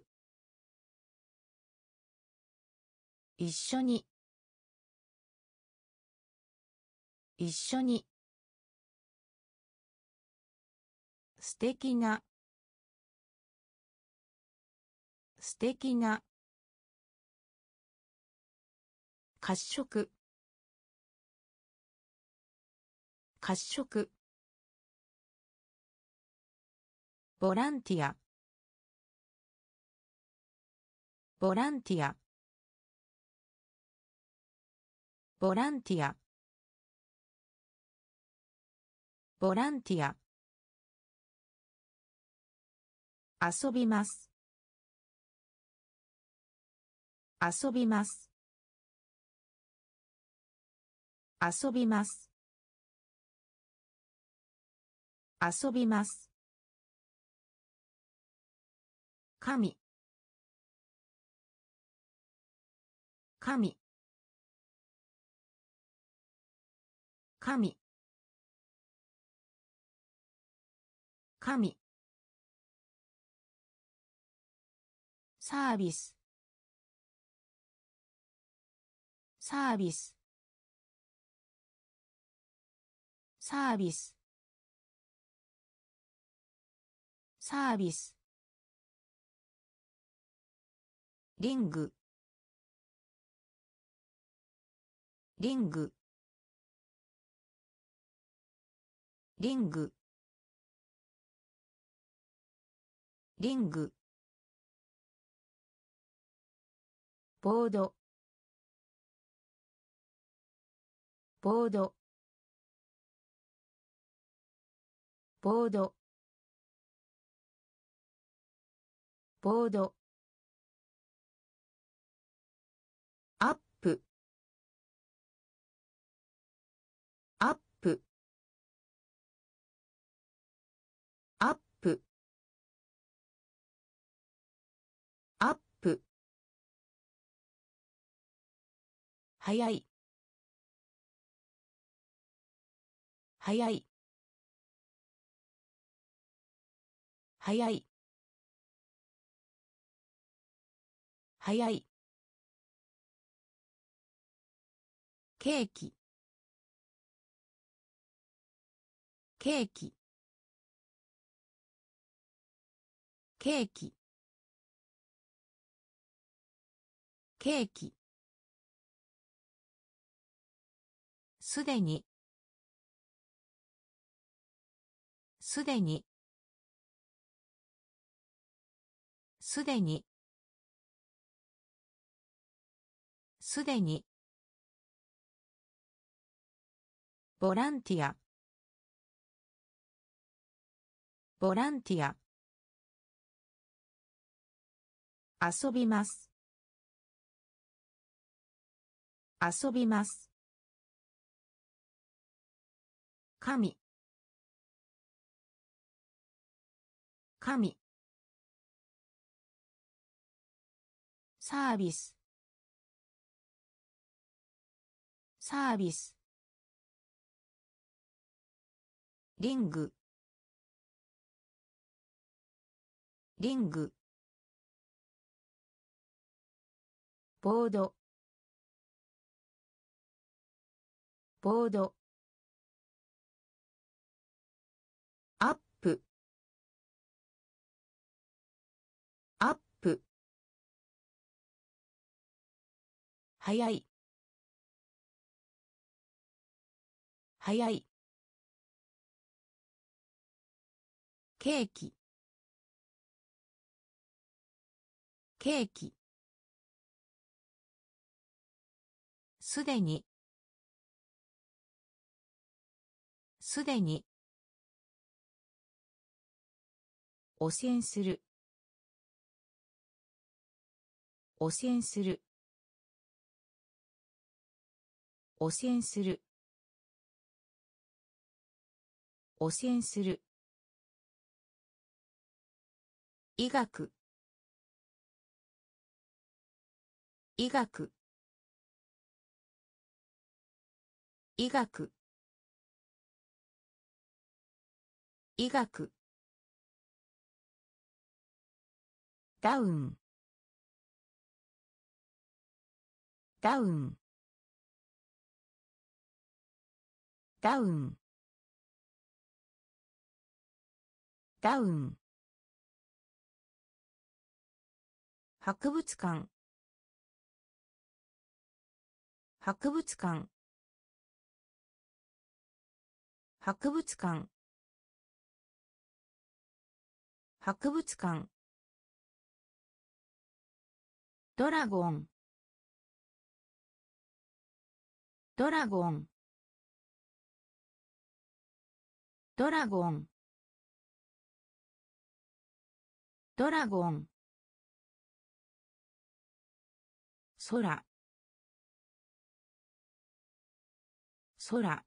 一緒に。一緒に。素敵な。素敵な。褐色。褐色。 ボランティアボランティアボランティアボランティア遊びます遊びます遊びます遊びます神神神神サービスサービスサービスサービスリングリングリングリングボードボードボードボードアップアップアップアップ早い早い早い早いケーキケーキケーキケーキすでにすでにすでにすでにボランティアボランティア遊びます遊びます神神サービスサービスリングリングボードボードアップアップ早い早いケーキケーキすでにすでに汚染する汚染する汚染する汚染する医学医学医学医学ダウンダウンダウンダウン博物館博物館博物館博物館。ドラゴン。ドラゴン。ドラゴン。ドラゴン。空。空。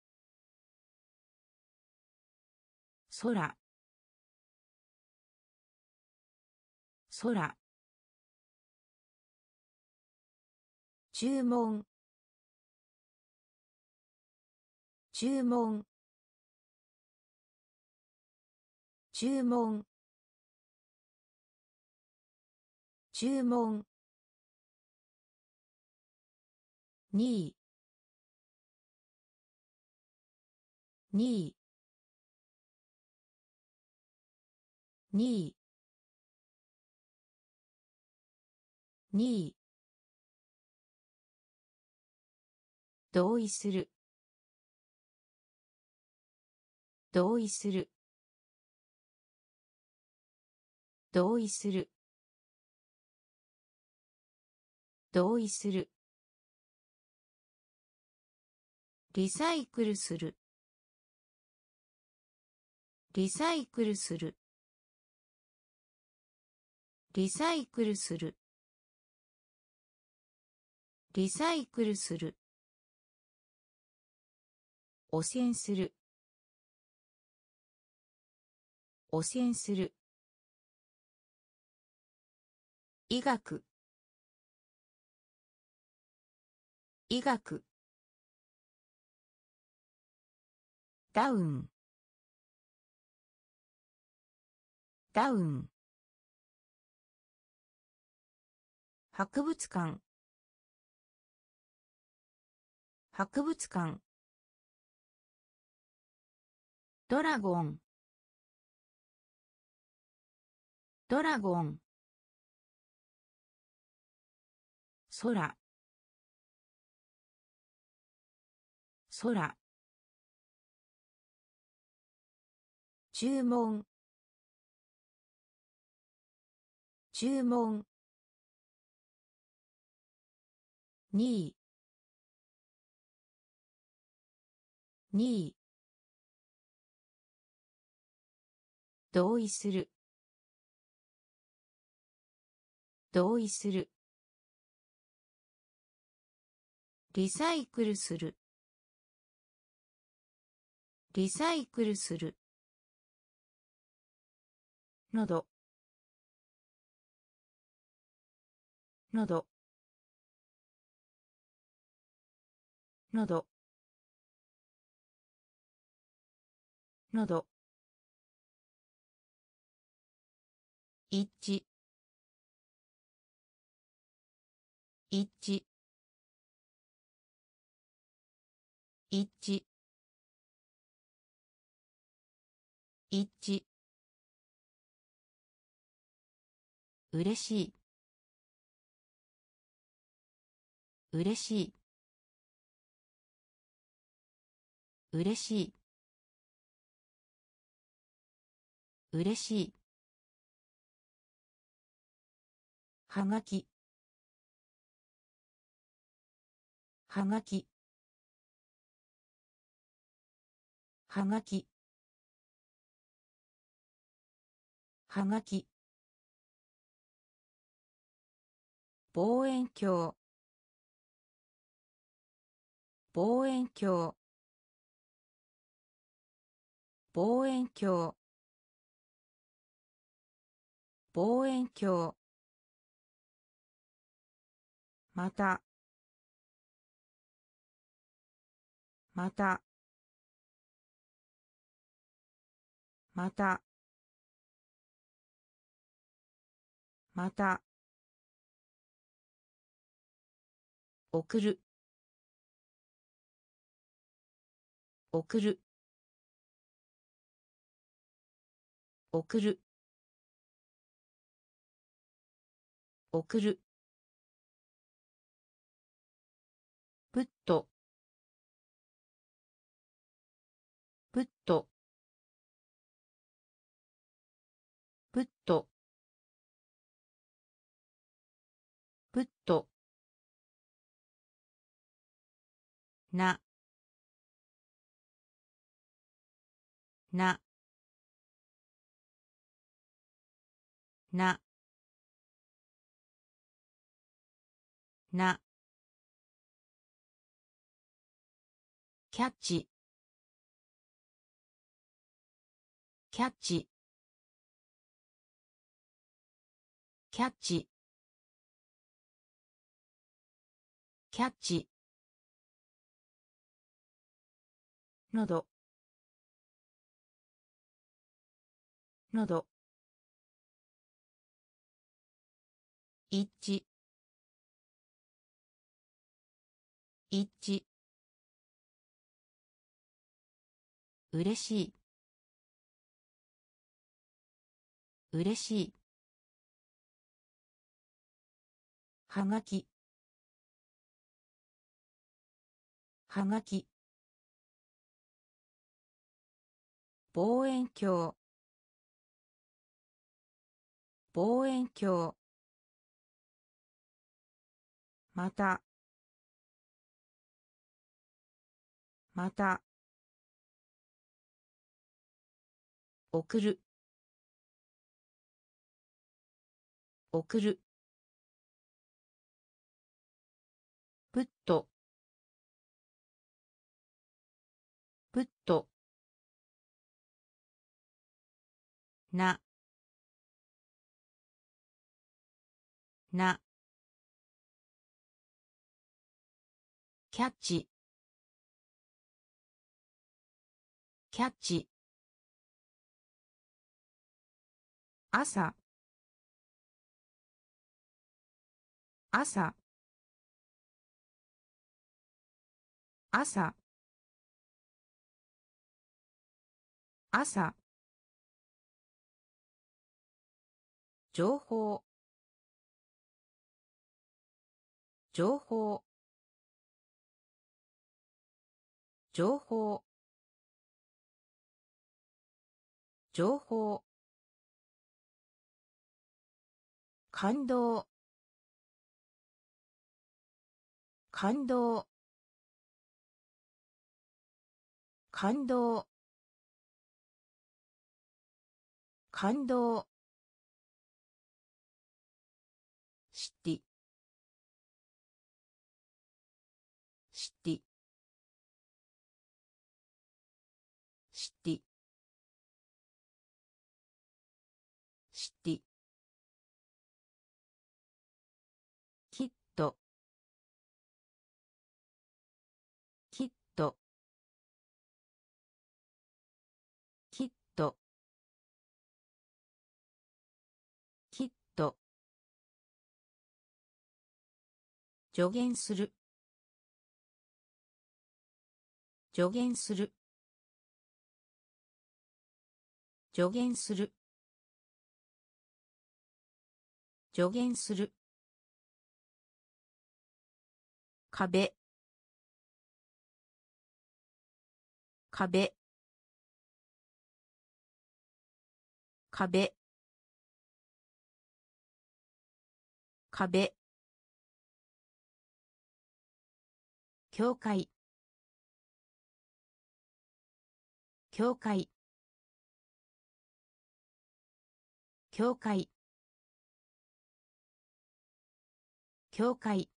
空。空。注文。注文。注文。注文。2位。2位。2位。2位。同意する。同意する。同意する。同意する。リサイクルする。リサイクルする。リサイクルする。リサイクルする。汚染する。汚染する。医学。医学。ダウン。ダウン。博物館。博物館。ドラゴン。ドラゴン。空。空。注文。注文。2位。2位。同意する。同意する。リサイクルする。リサイクルする。のど。のど。のど。のど。一致。一致。一致。一致。うれしい。うれしい。うれしい。うれしい。はがき。はがき。はがき。はがき。望遠鏡。望遠鏡。望遠鏡。望遠鏡。また。また。また。また。送る。送る。送る。送る。プット。プット。 プットプットななななキャッチキャッチキャッチキャッチのどのど一致一致うれしいうれしいはがきはがき望遠鏡望遠鏡またまた送る送るプットプットななキャッチキャッチ朝朝朝朝情報情報情報情報感動感動感動感動シティシティシティシティきっときっときっときっと助言する助言する助言する助言する壁壁壁壁教会教会教会教会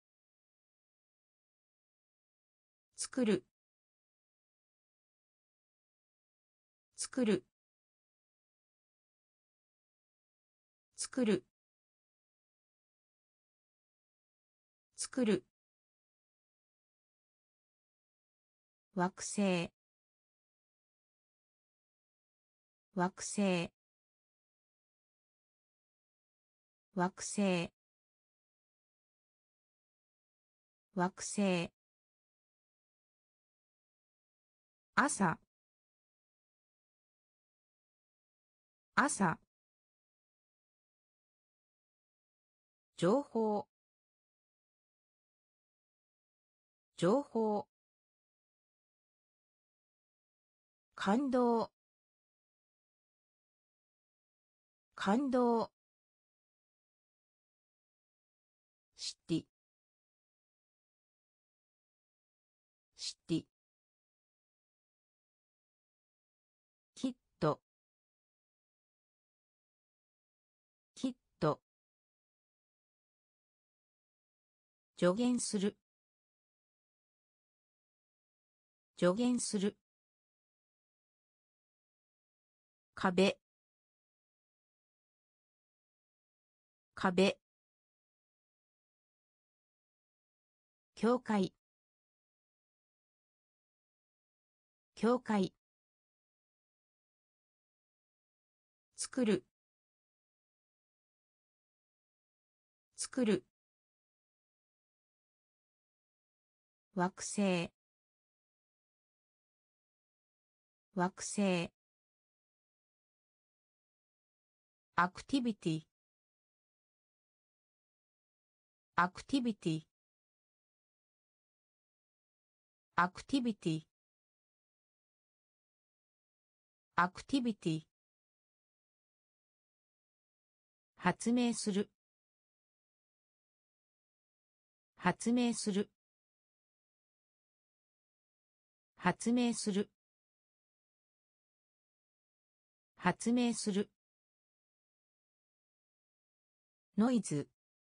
作る作る作る作る惑星惑星惑星惑星朝朝情報情報感動感動シティシティきっときっと助言する助言する壁壁教会教会作る作る惑星惑星アクティビティアクティビティアクティビティアクティビティ発明する発明する発明する発明するノイズ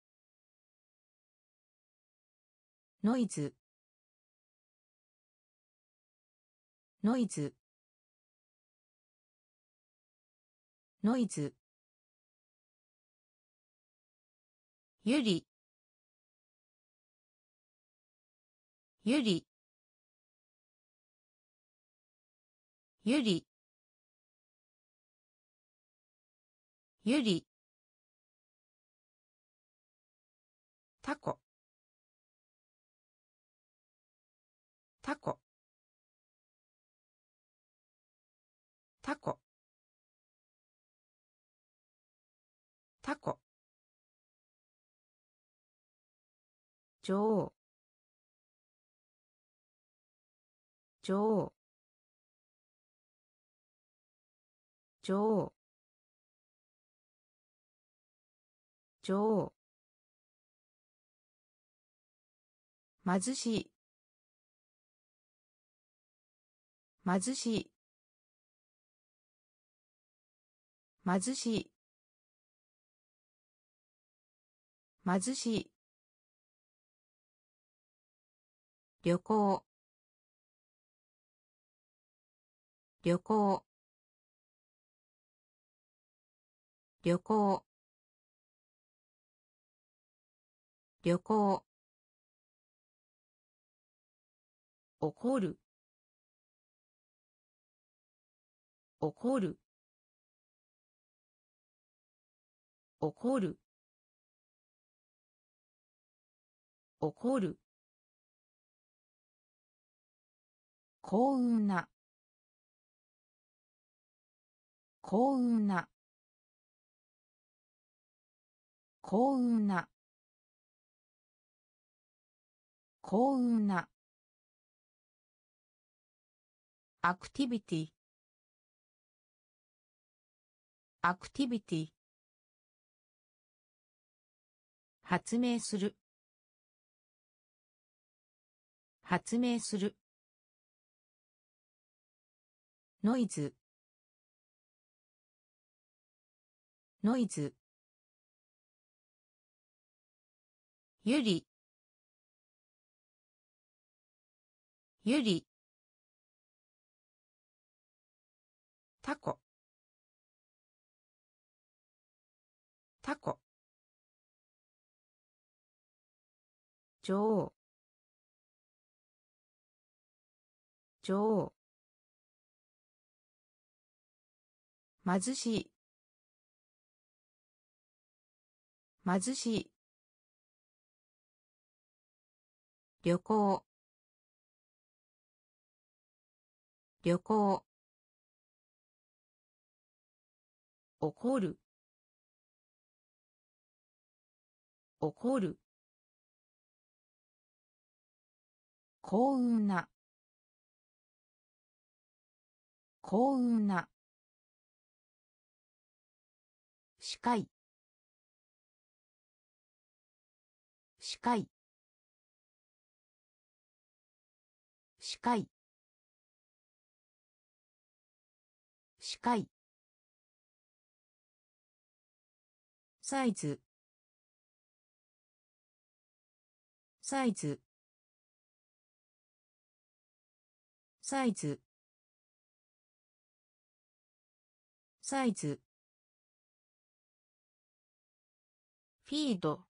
ノイズノイズノイズゆりゆりゆりゆりタコタコタコタコ女王女王女王女王貧しい貧しい貧しい貧しい旅行旅行旅行旅行怒る怒る怒る怒る幸運な幸運な幸運な幸運なアクティビティアクティビティ発明する発明するノイズノイズゆりゆりタコタコ女王女王貧しい貧しい旅行旅行怒る怒る幸運な幸運な視界視界視界視界サイズサイズサイズサイズフィード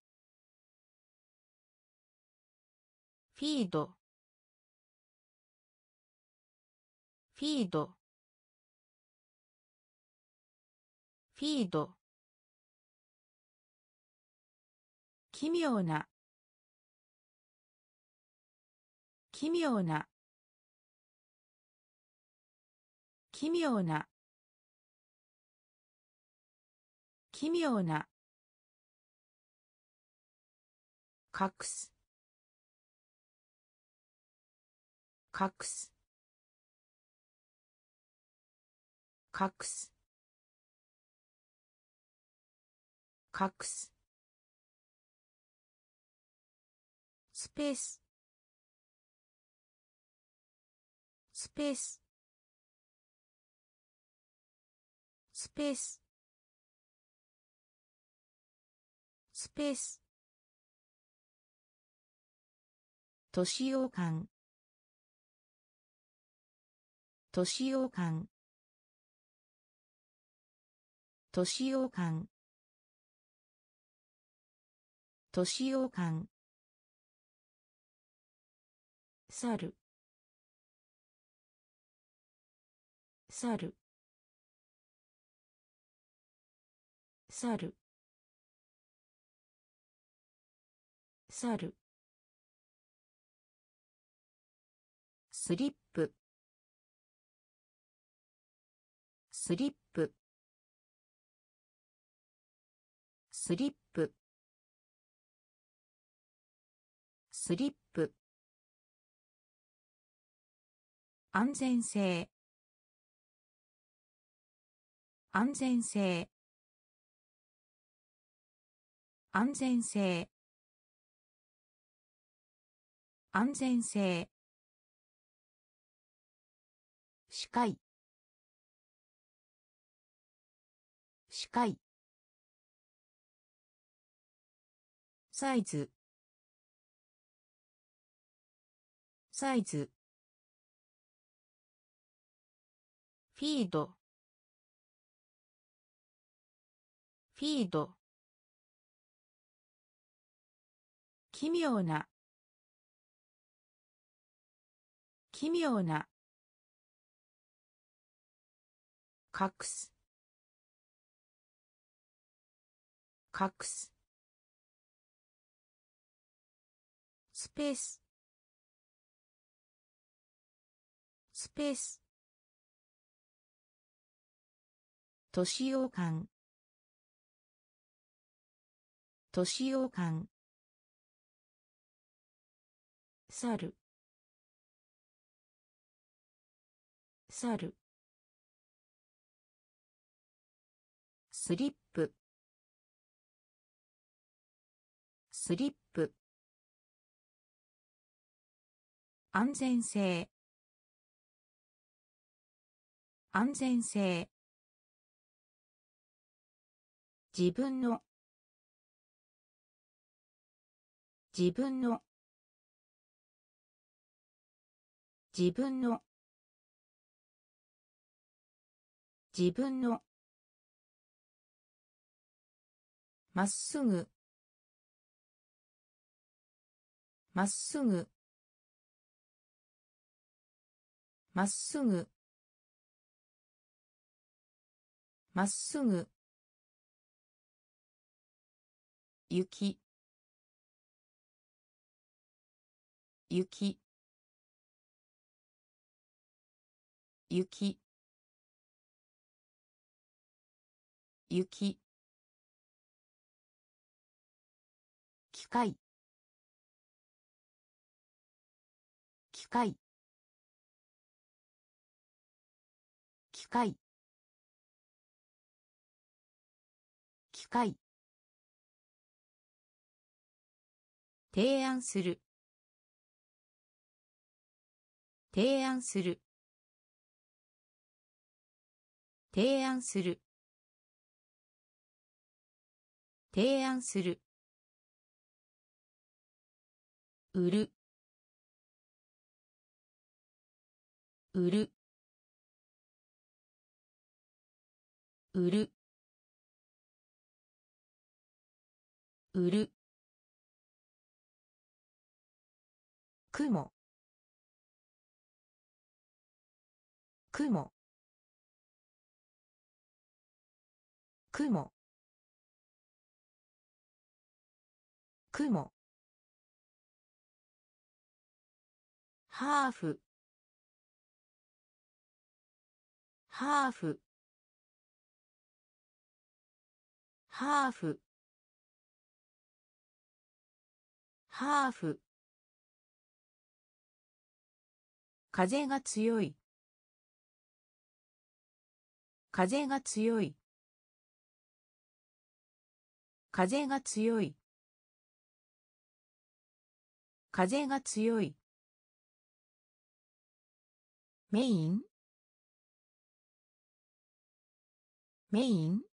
フィードフィードフィード奇妙な奇妙な奇妙な奇妙な隠す隠す隠す隠すスペーススペーススペーススペース年用感年用感年用感年用感猿猿猿猿スリップスリップスリップスリップ安全性安全性安全性安全性視界視界サイズサイズフィードフィード奇妙な奇妙な隠す隠すスペーススペース年用感年用感猿猿スリップスリップ安全性安全性自分の自分の自分の自分のまっすぐまっすぐまっすぐまっすぐ雪雪雪雪機械機械機械機械提案する提案する提案する提案する売る売る売る売る雲雲雲雲ハーフハーフハーフハーフ風が強い風が強い風が強い風が強いメインメイン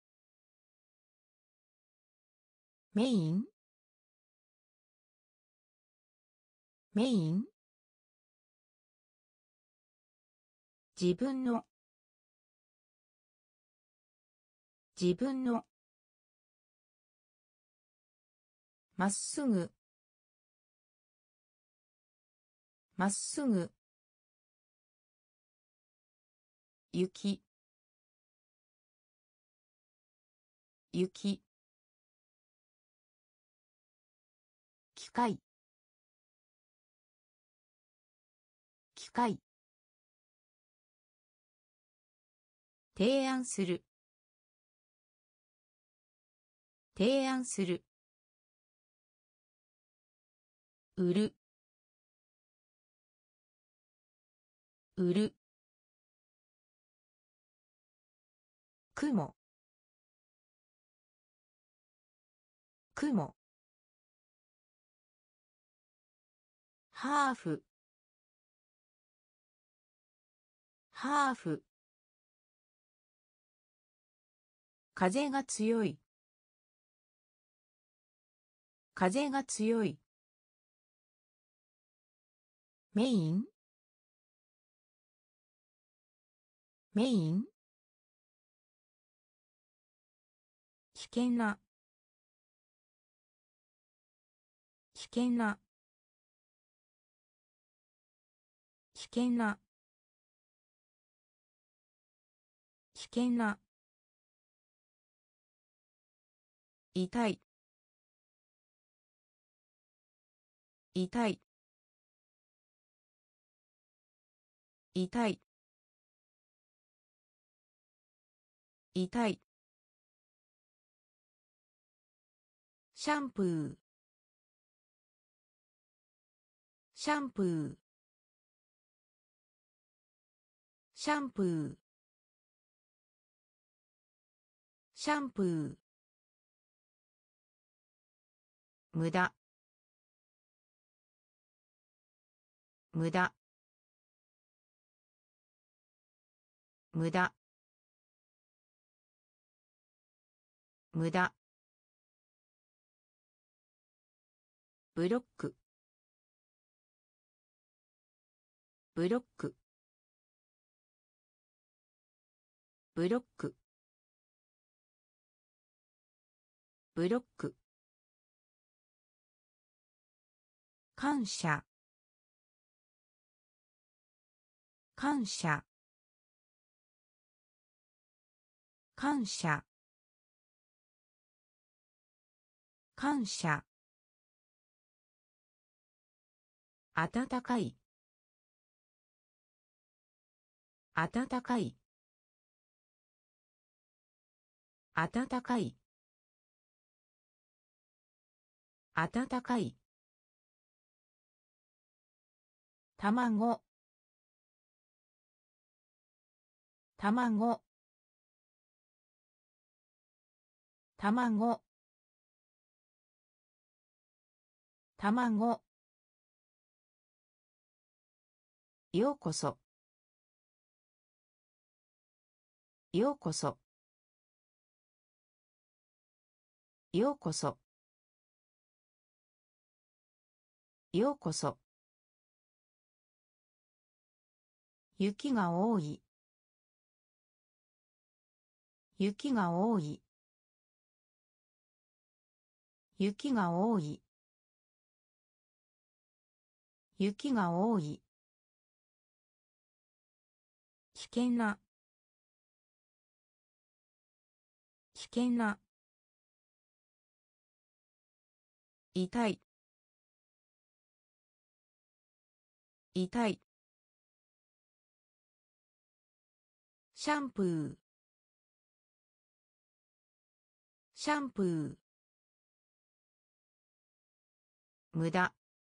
メインメイン自分の自分のまっすぐまっすぐ雪雪機械機械提案する提案する売る売る雲雲ハーフハーフ風が強い風が強いメインメイン危険な危険な危険な危険な痛い痛い痛い痛いシャンプーシャンプーシャンプーシャンプー無駄無駄無駄無駄ブロックブロックブロックブロック感謝感謝感謝感謝暖かい暖かい暖かい暖かい卵卵卵、卵。ようこそ、ようこそ、ようこそ、ようこそ。雪が多い、雪が多い、雪が多い、雪が多い。危険な、危険な。痛い、痛い。シャンプー、シャンプー。無駄、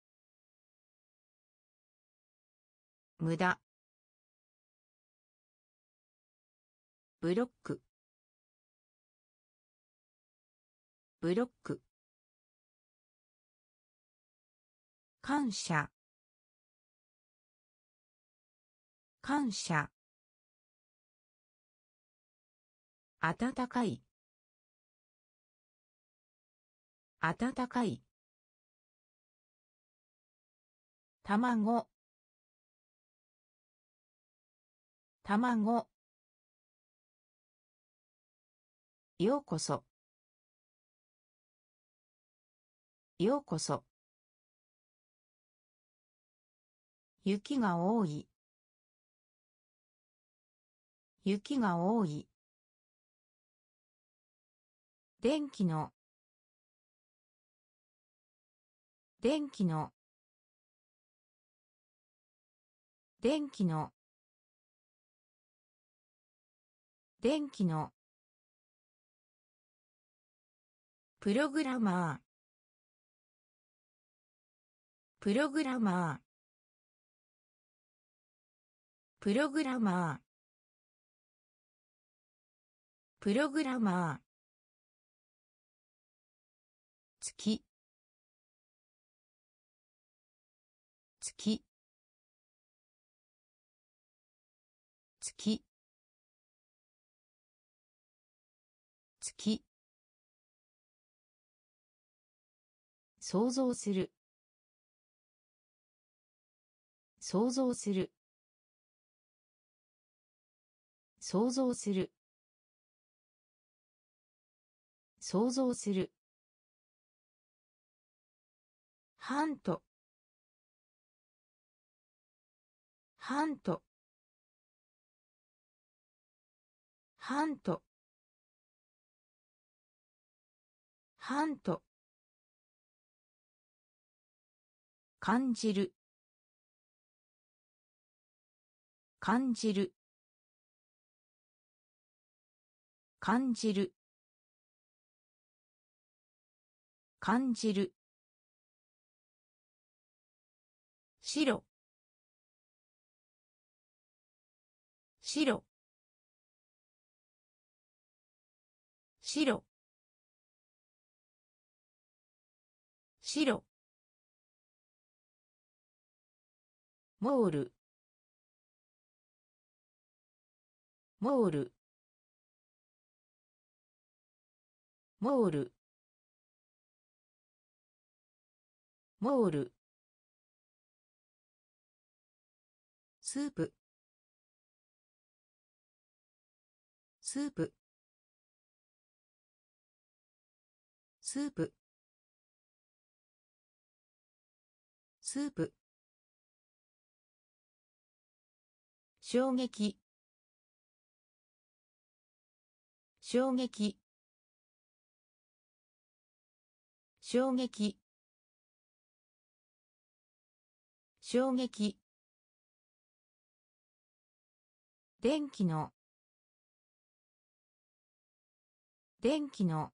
無駄。ブロック、ブロック。感謝、感謝。暖かい、暖かい。卵、卵。ようこそ、ようこそ。雪が多い、雪が多い。電気の、電気の、電気の、電気の。プログラマー、プログラマー、プログラマー、プログラマー。月、月、月、月。想像する、想像する、想像する、想像する。ハント、ハント、ハント、ハント。感じる、感じる、感じる、感じる。白、白、白、白。モール、モール、モール、モール。スープ、スープ、スープ、スープ。衝撃、衝撃、衝撃、衝撃。電気の、電気の。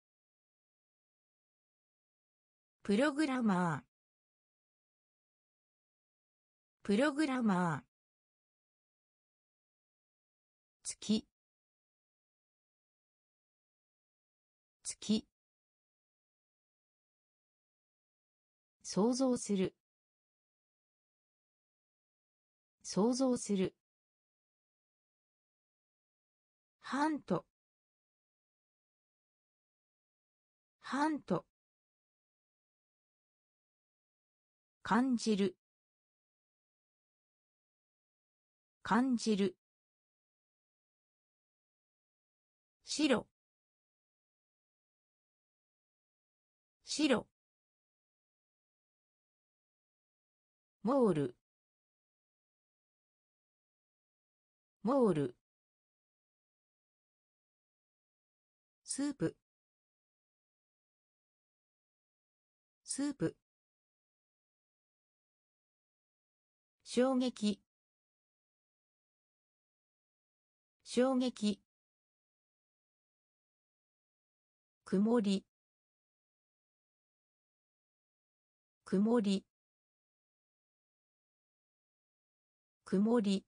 プログラマー、プログラマー。月、 想像する想像するハントハント感じる感じる白白モールモールスープスープ衝撃衝撃曇り曇り曇り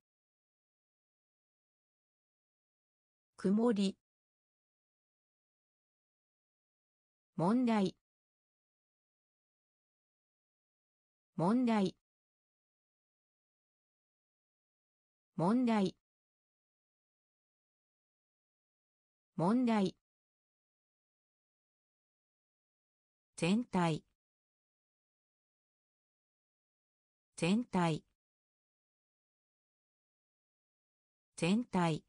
曇り問題問題問題問題全体全体全体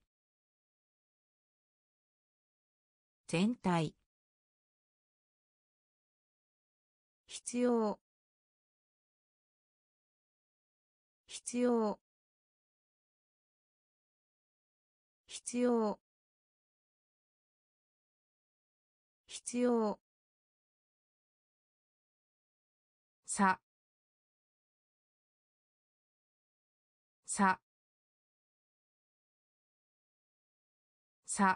全体必要必要必要必要さささ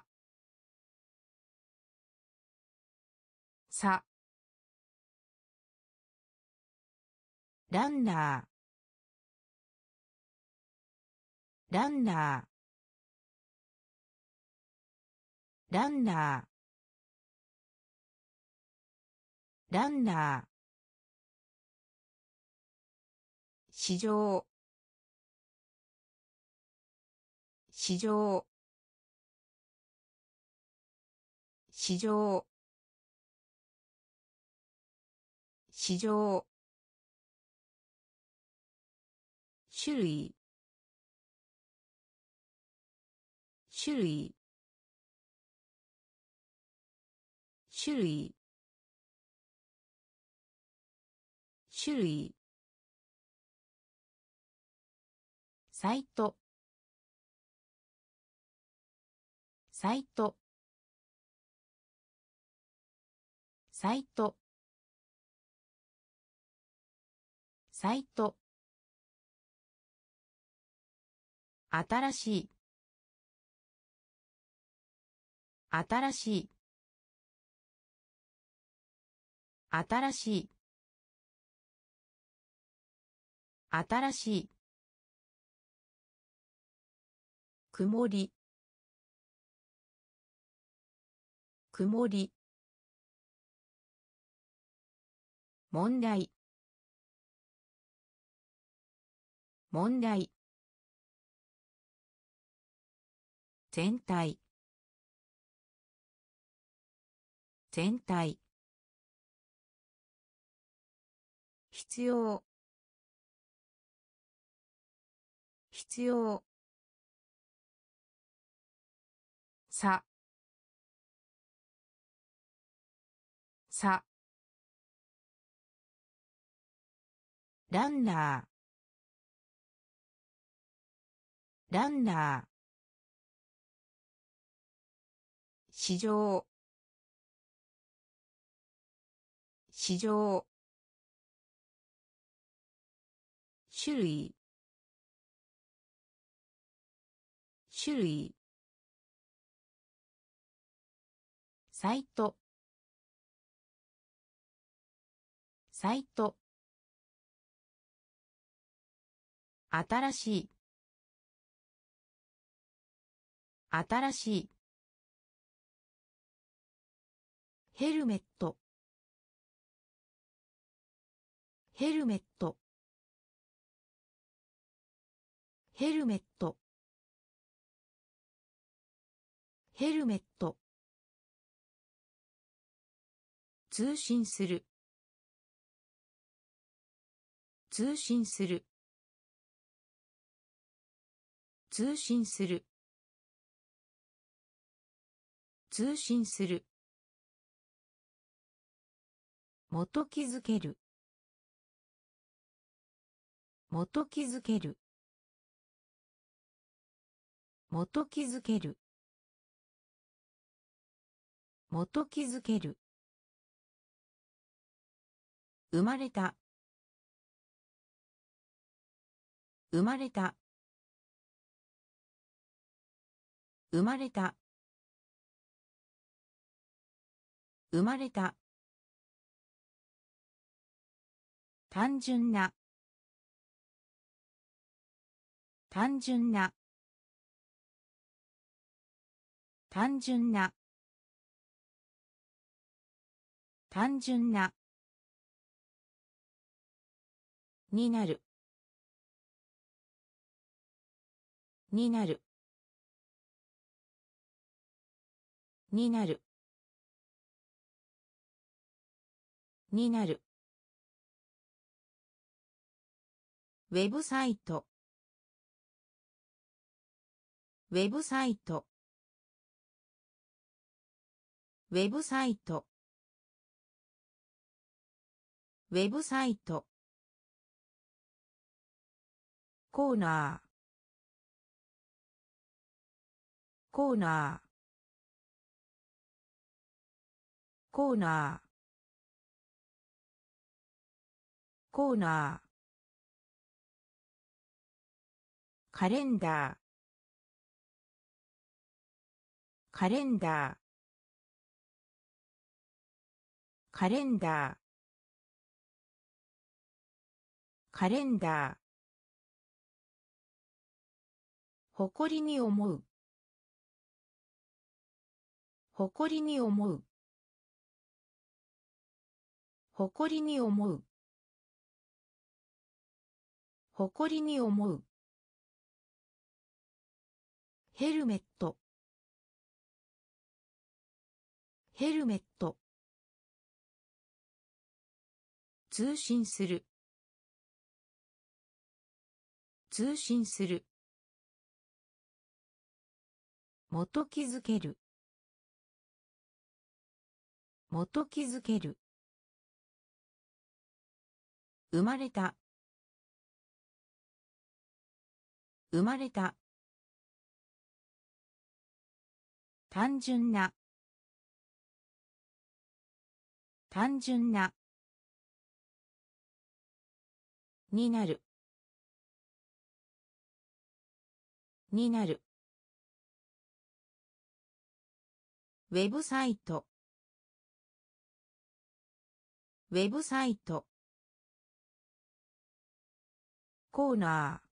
さランナーランナーランナーランナー市場市場市場市場種類種類種類種類サイトサイトサイトサイト新しい新しい新しい新しい曇り曇り問題問題全体全体必要必要ささランナーランナー市場市場種類種類サイトサイト新しい新しいヘルメットヘルメットヘルメットヘルメット通信する通信する通信する通信する元気づける元気づける元気づける元気づける生まれた生まれた生まれた生まれた単純な単純な単純な単純なになるになるになるになるウェブサイトウェブサイトウェブサイトウェブサイトコーナーコーナーコーナーコーナーカレンダーカレンダーカレンダーカレンダー誇りに思う誇りに思う誇りに思う誇りに思うヘルメットヘルメット通信する通信する元気づける元気づける生まれた生まれた単純な単純なになるになるウェブサイトウェブサイトコーナー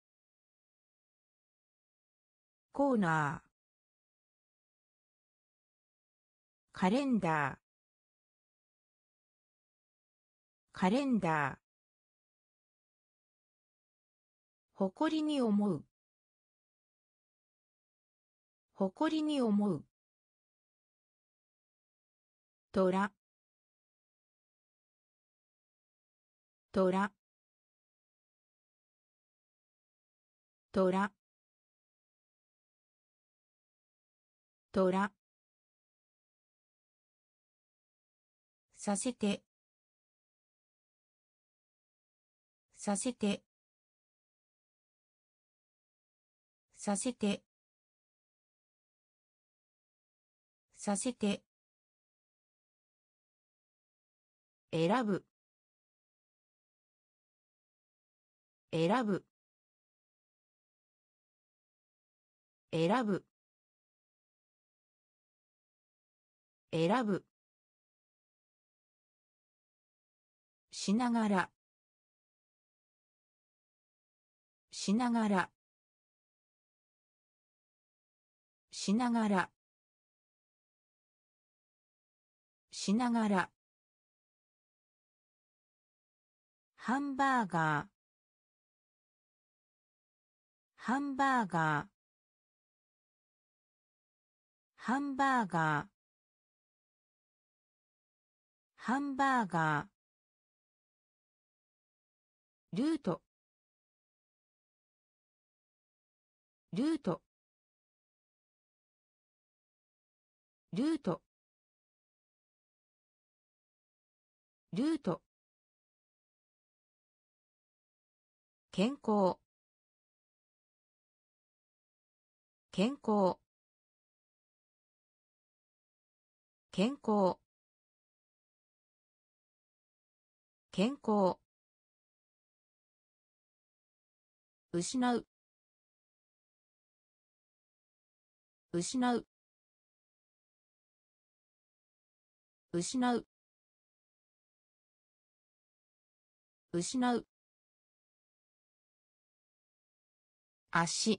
コーナーカレンダーカレンダー誇りに思う誇りに思うトラトラトラトラさせてさせてさせてさせて選ぶ選ぶ選ぶ選ぶしながらしながらしながらしながらハンバーガー、ハンバーガー、ハンバーガー、ハンバーガー、ルート、ルート、ルート、ルート、健康、健康、健康、健康、失う、失う、失う、失う、足、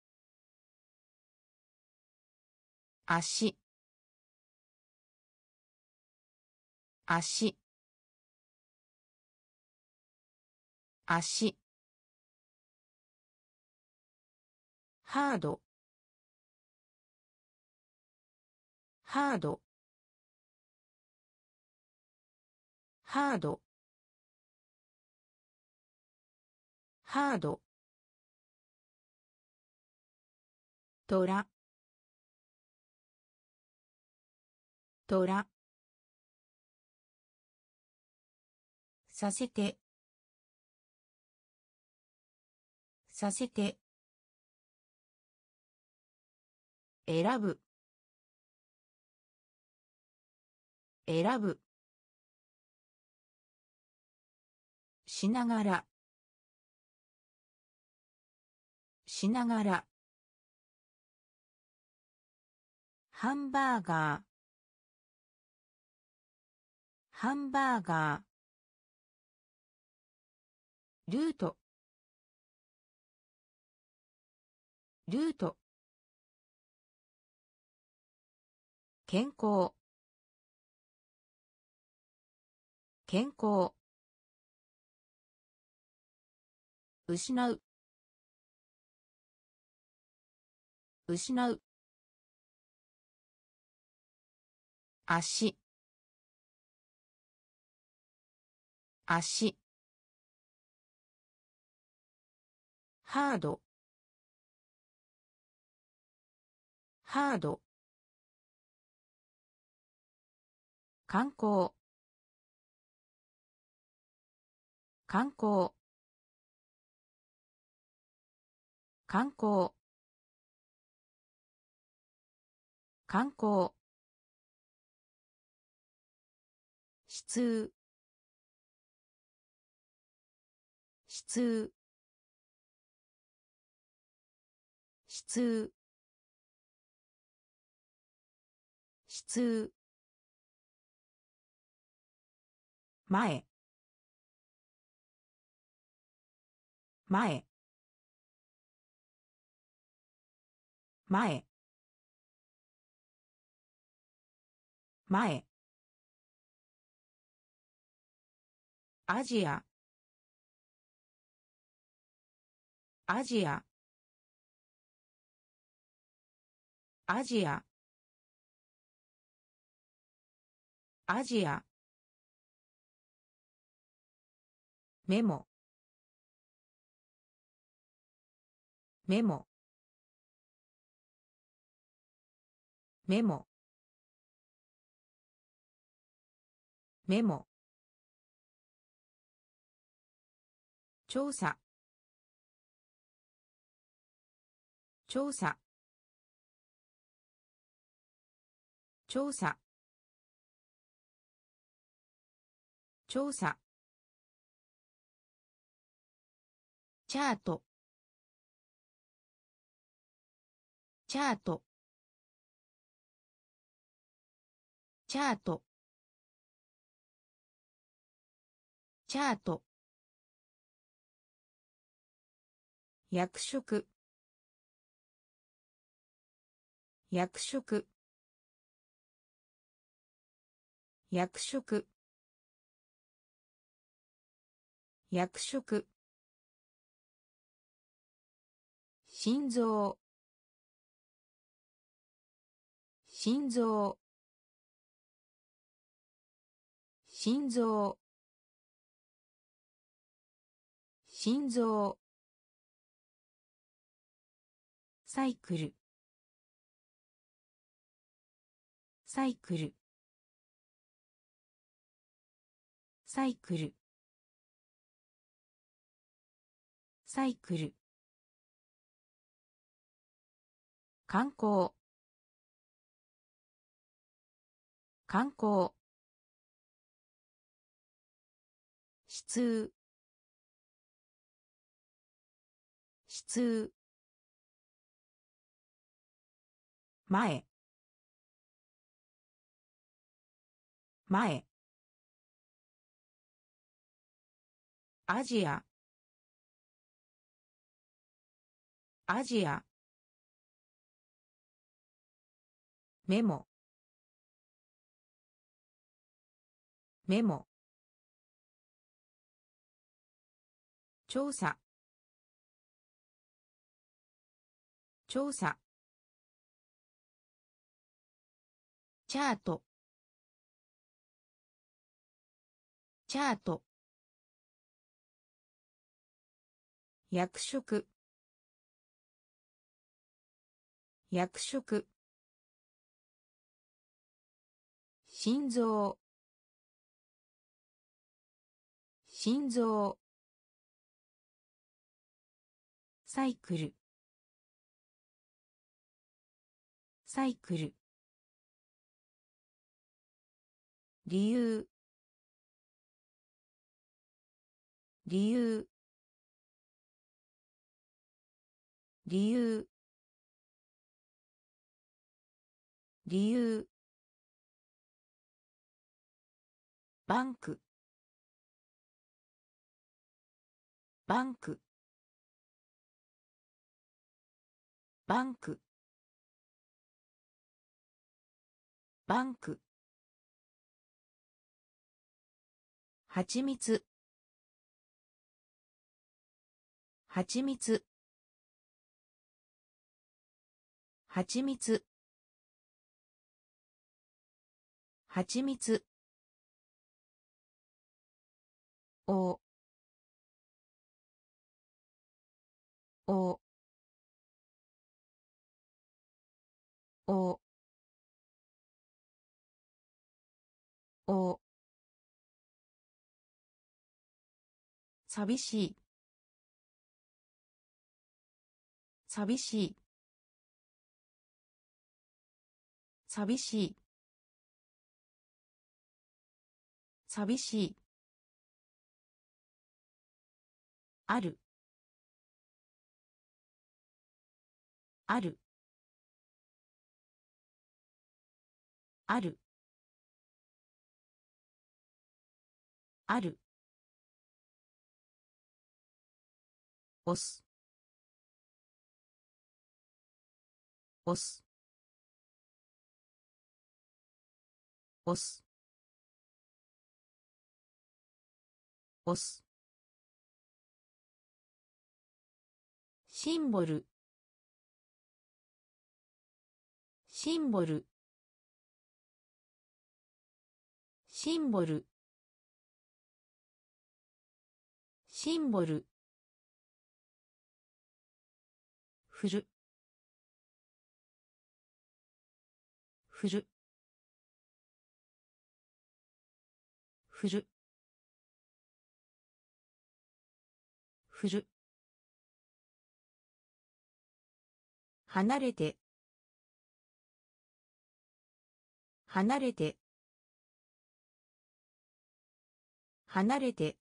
足、足、足、ハード、ハード、ハード、ハード、トラ、トラ、させて、させて、選ぶ、選ぶ、しながら、しながら、ハンバーガー、ハンバーガー、ルート、ルート、健康、健康、失う、失う、足、足、ハード、ハード、観光、観光、観光、観光、質、質、質、質、前、前、前、前、アジア、アジア、アジア、アジア、メモ、メモ、メモ、メモ、調査、調査、調査、調査、チャート、チャート、チャート、チャート、役職、役職、役職、 役職心臓心臓心臓心臓サイクルサイクルサイクルサイクル観光観光支通支通前前アジアアジアメモメモ調査調査チャートチャート役職役職心臓心臓サイクルサイクル理由理由理由理由バンクバンクバンクバンクはちみつはちみつはちみつはちみつおおおお寂しい寂しい寂しい寂しいあるあるあるある押す押す押す押すシンボルシンボルシンボルシンボル振る振る振る振る離れて離れて離れて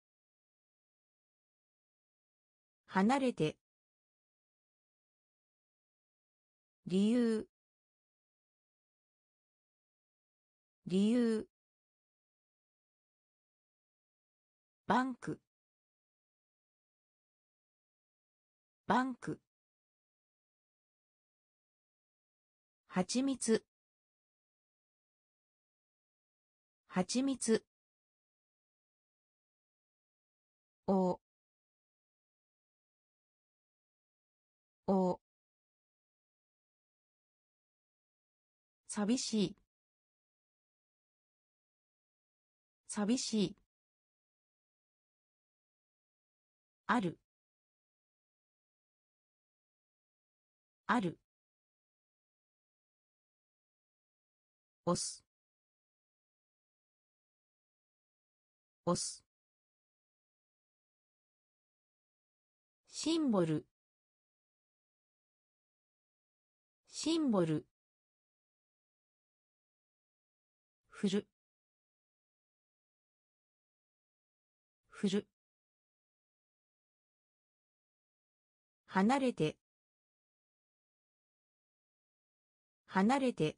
離れて理由理由バンクバンクはちみつはちみつおお寂しい寂しいあるある押す押すシンボルシンボル振る振る離れて離れて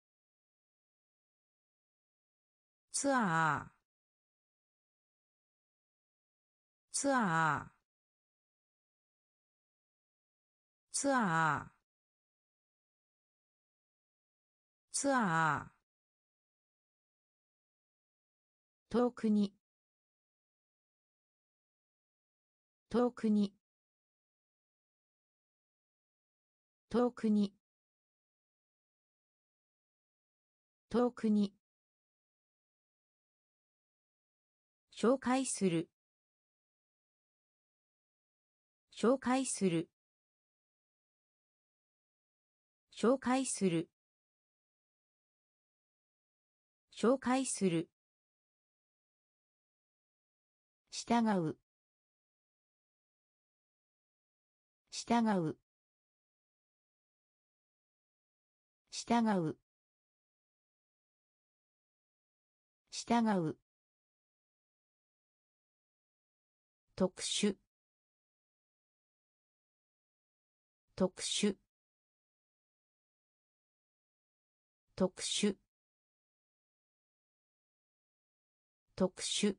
ツアーツアーツアーツアー遠くに遠くに遠くに遠くに紹介する紹介する紹介する紹介する従う従う従う従う特殊特殊特殊特殊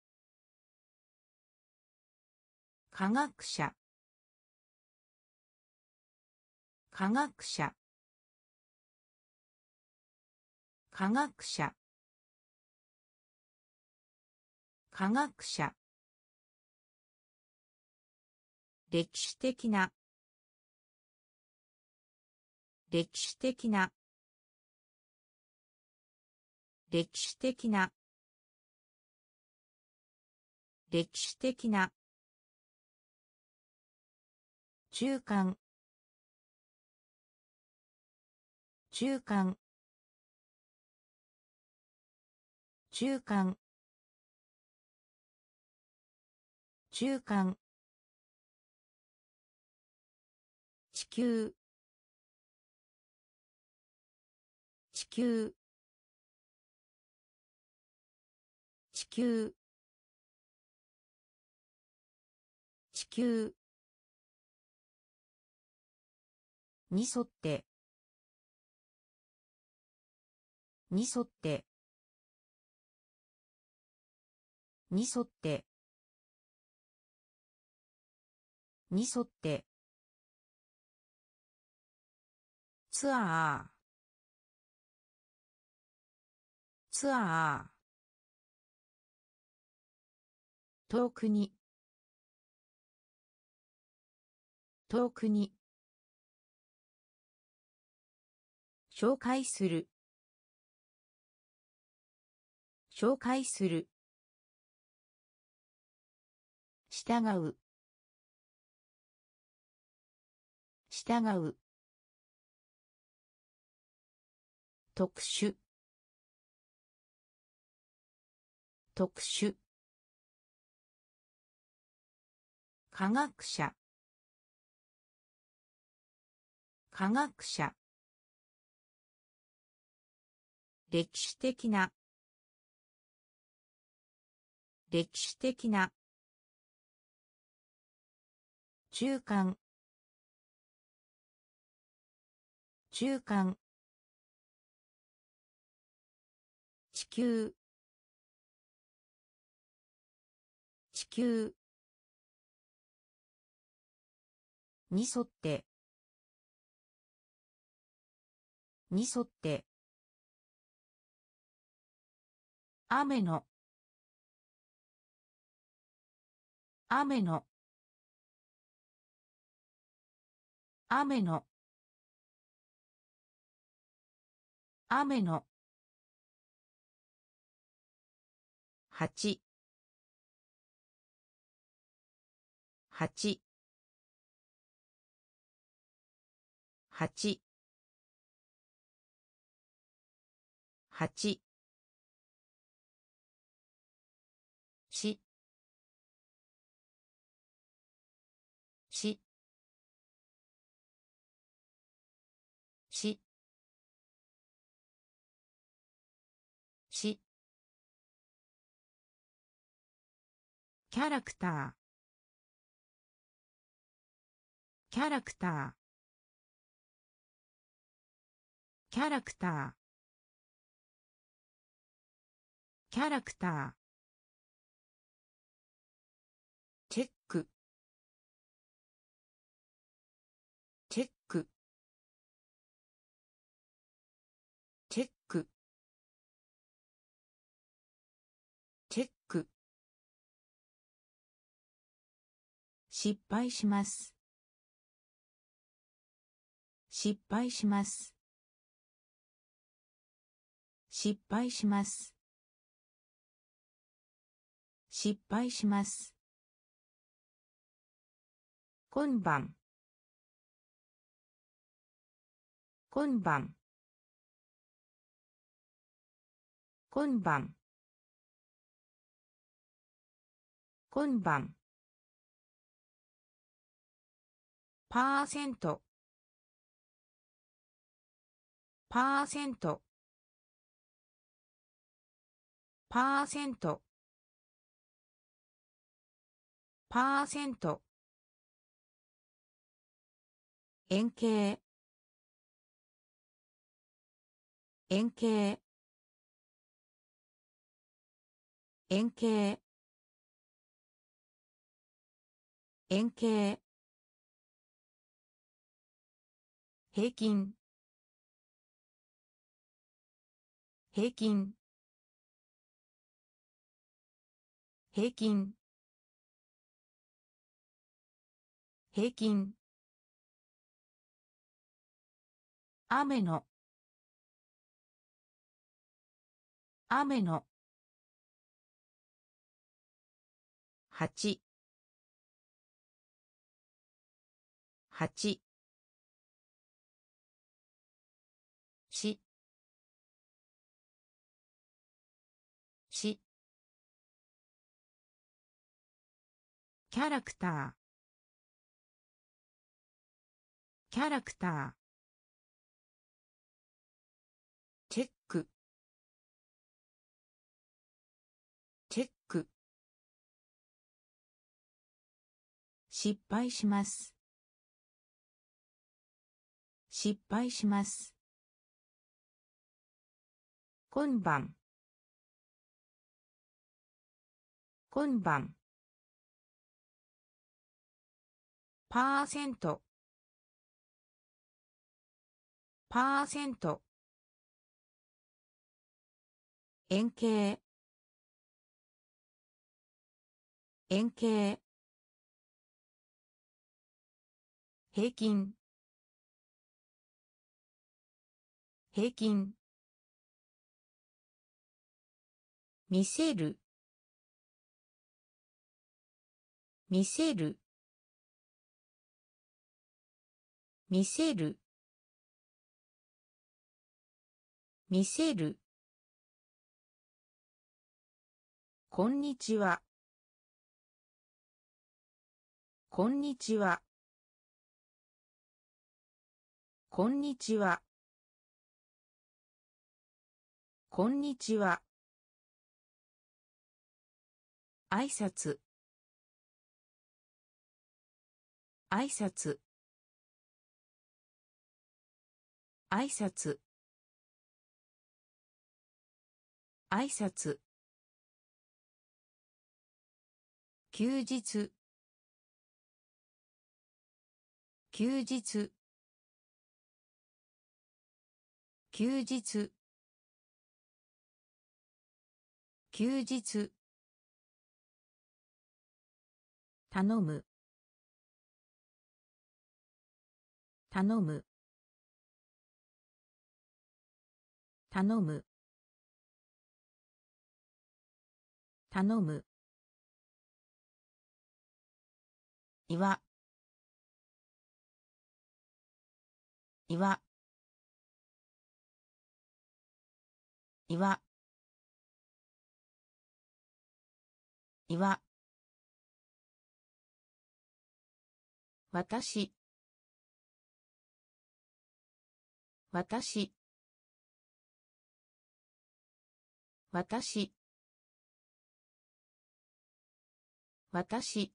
科学者科学者科学者科学者歴史的な歴史的な歴史的な歴史的な中間中間中間中間地球地球地球地球に沿ってに沿ってに沿ってに沿ってツアーツアー遠くに遠くに紹介する紹介する従う従う特殊特殊科学者科学者歴史的な歴史的な中間中間地球地球に沿ってに沿って雨の雨の雨の雨の8 8 8 8ししししキャラクターキャラクターキャラクターキャラクターチェックチェックチェックチェック失敗します失敗します失敗します失敗します今晩今晩今晩今晩パーセントパーセントパーセントパーセント円形円形円形円形平均平均平均平均雨の雨の8 8ししキャラクターキャラクターチェックチェック失敗します失敗します今晩今晩パーセントパーセント円形円形平均平均見せる見せる見せる見せるこんにちはこんにちはこんにちはこんにちは挨拶挨拶挨拶挨拶休日休日休日休日頼む頼む頼む頼む岩岩岩岩私私私私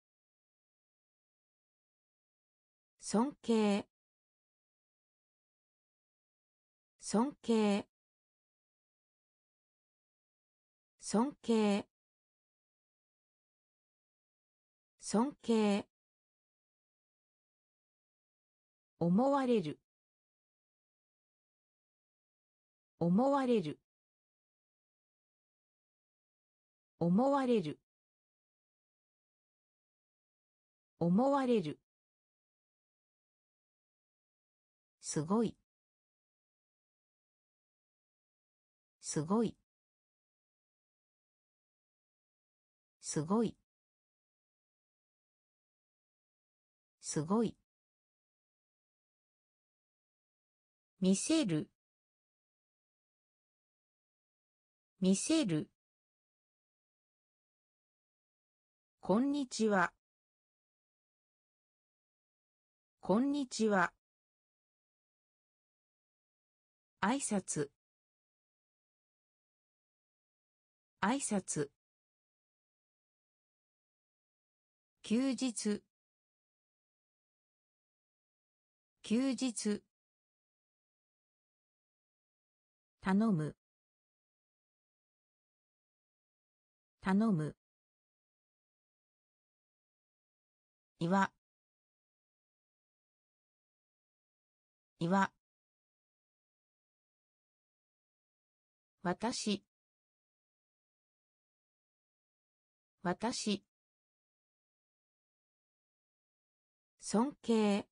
尊敬尊敬尊敬尊敬思われる思われる思われる思われるすごいすごいすごいすごい見せる見せるこんにちはこんにちは挨拶挨拶休日休日頼む頼む岩岩私私尊敬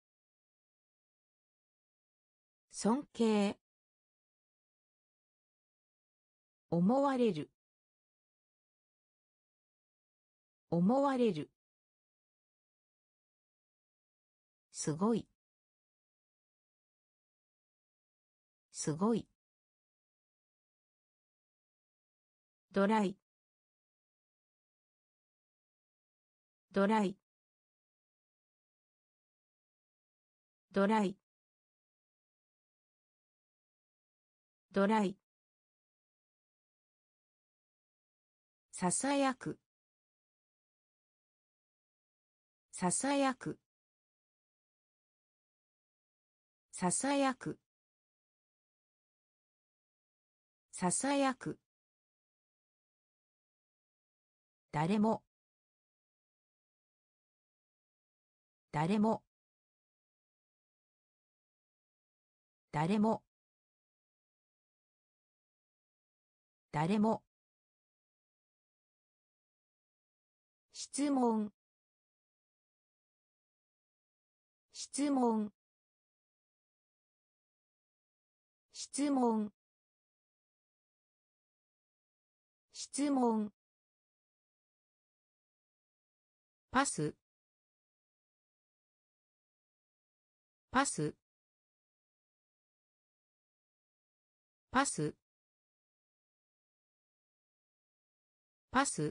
尊敬思われる思われるすごいすごいドライドライドライドライささやくささやくささやくささやく誰も誰も誰も誰も質問質問質問質問パスパスパスパス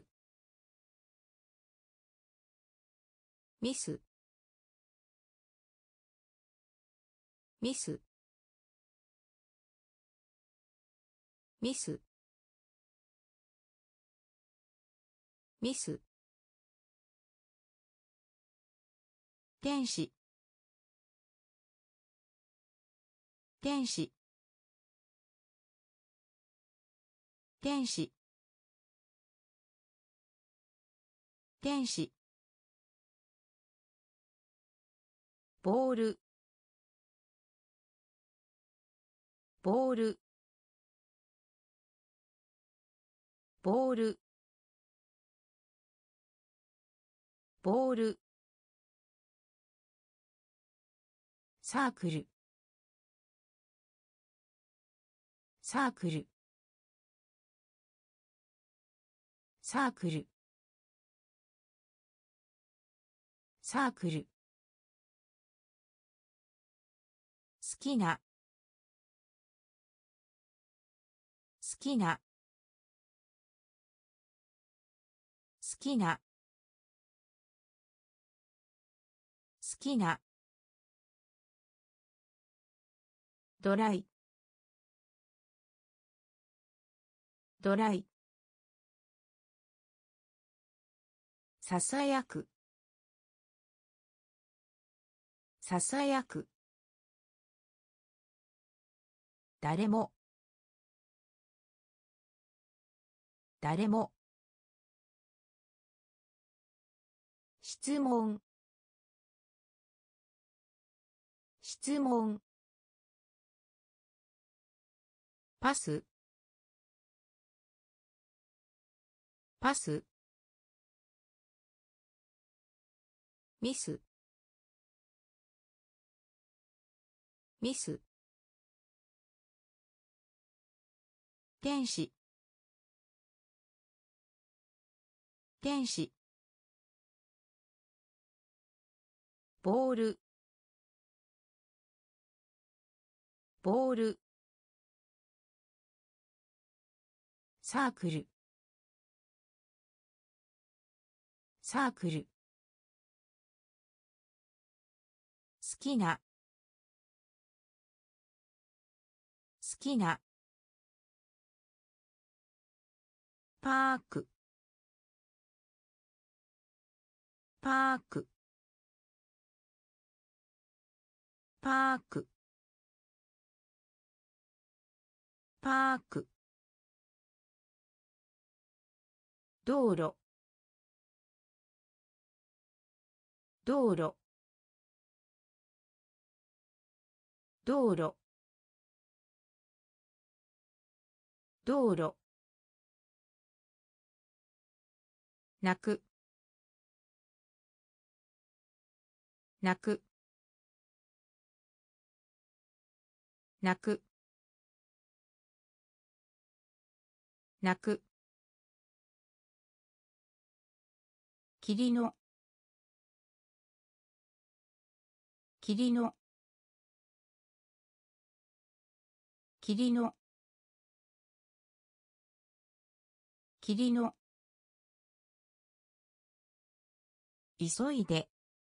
ミスミスミスミス天使天使天使天使ボールボールボールボール、サークル、サークル、サークル、サークル、好きな、好きな、好きな、好きな、ドライ、ドライ、ささやく、ささやく、誰も、誰も、質問、質問、パス、パス、ミス、ミス、天使、天使、ボール、ボール、サークル、サークル、好きな、好きな、パーク、パーク、パーク、パーク、道路、道路、道路、道路、泣く、泣く、泣く、泣く、霧の、霧の、霧の、霧の、急いで、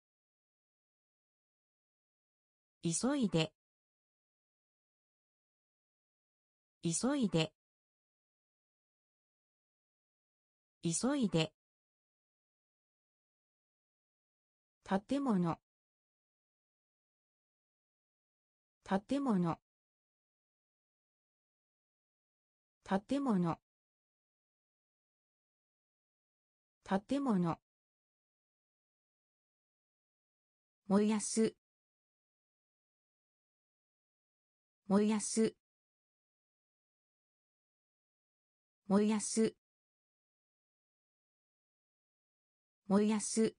急いで、急いで、急いで、建物、建物、建物、建物、燃やす、燃やす、燃やす、燃やす、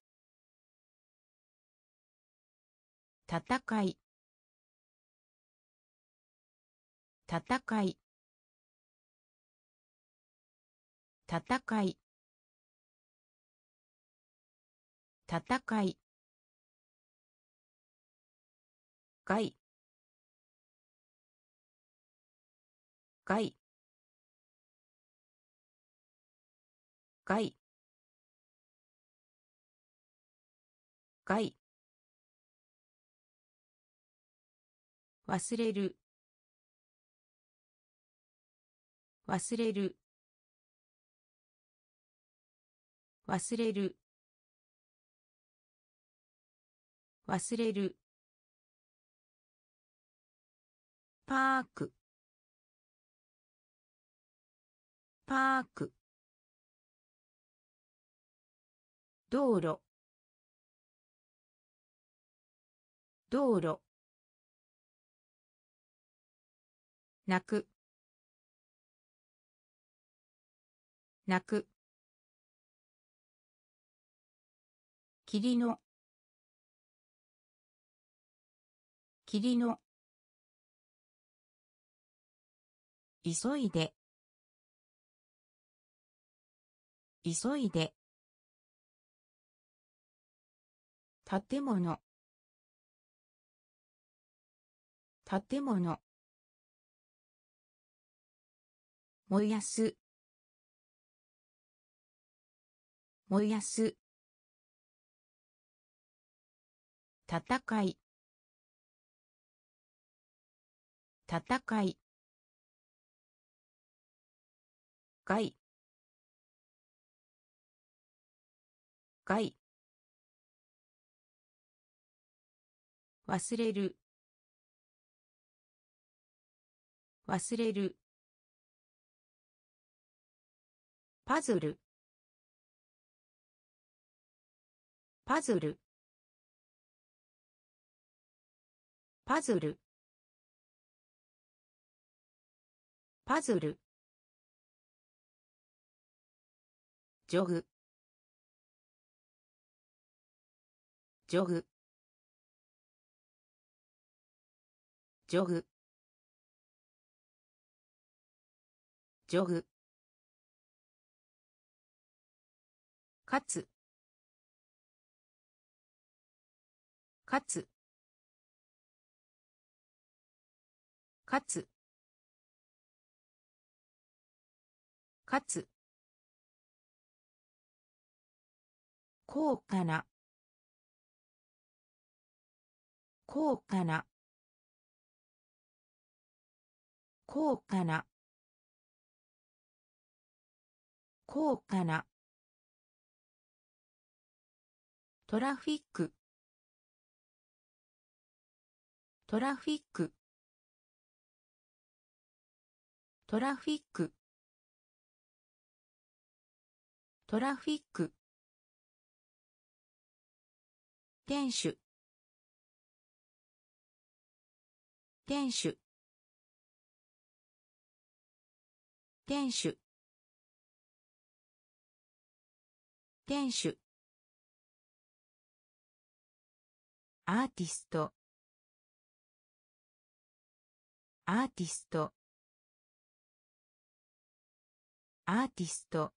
戦い、戦い、戦い、戦い、害、害、害、害、忘れる、忘れる、忘れる、忘れる、パーク、パーク、道路、道路、泣く、泣く、 霧の霧の急いで急いで建物建物燃やす燃やす戦い戦い害害忘れる忘れるパズルパズルパズルパズルジョグジョグジョグジョグ勝つ勝つ勝つ勝つ高価な高価な高価な高価なトラフィックトラフィックトラフィックトラフィック店主店主店主店主アーティストアーティストアーティスト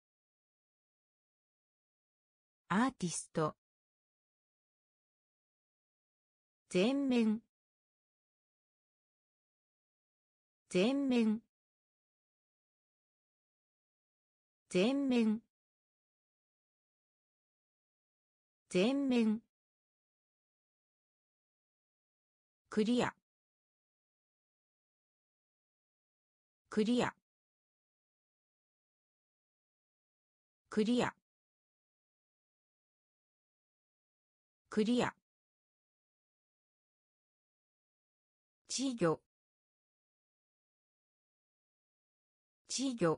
アーティスト全面全面全面全面クリアクリアクリアクリア稚魚稚魚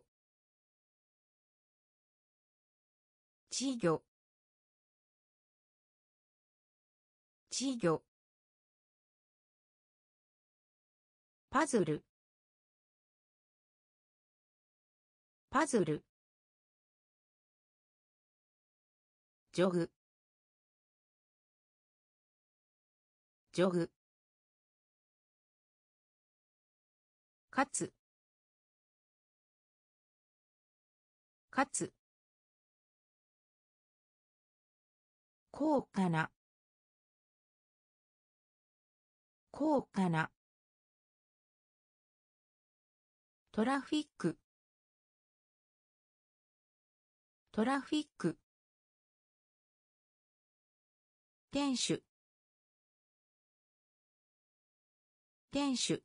稚魚稚魚パズルパズルジョグジョグ勝つ勝つ高価な高価なトラフィックトラフィック店主店主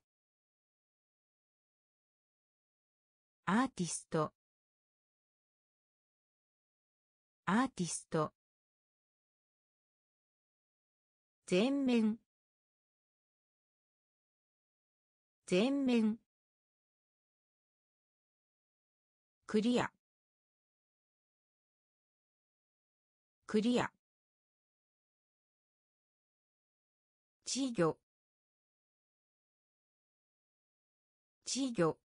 アーティストアーティスト全面全面クリアクリア稚魚稚魚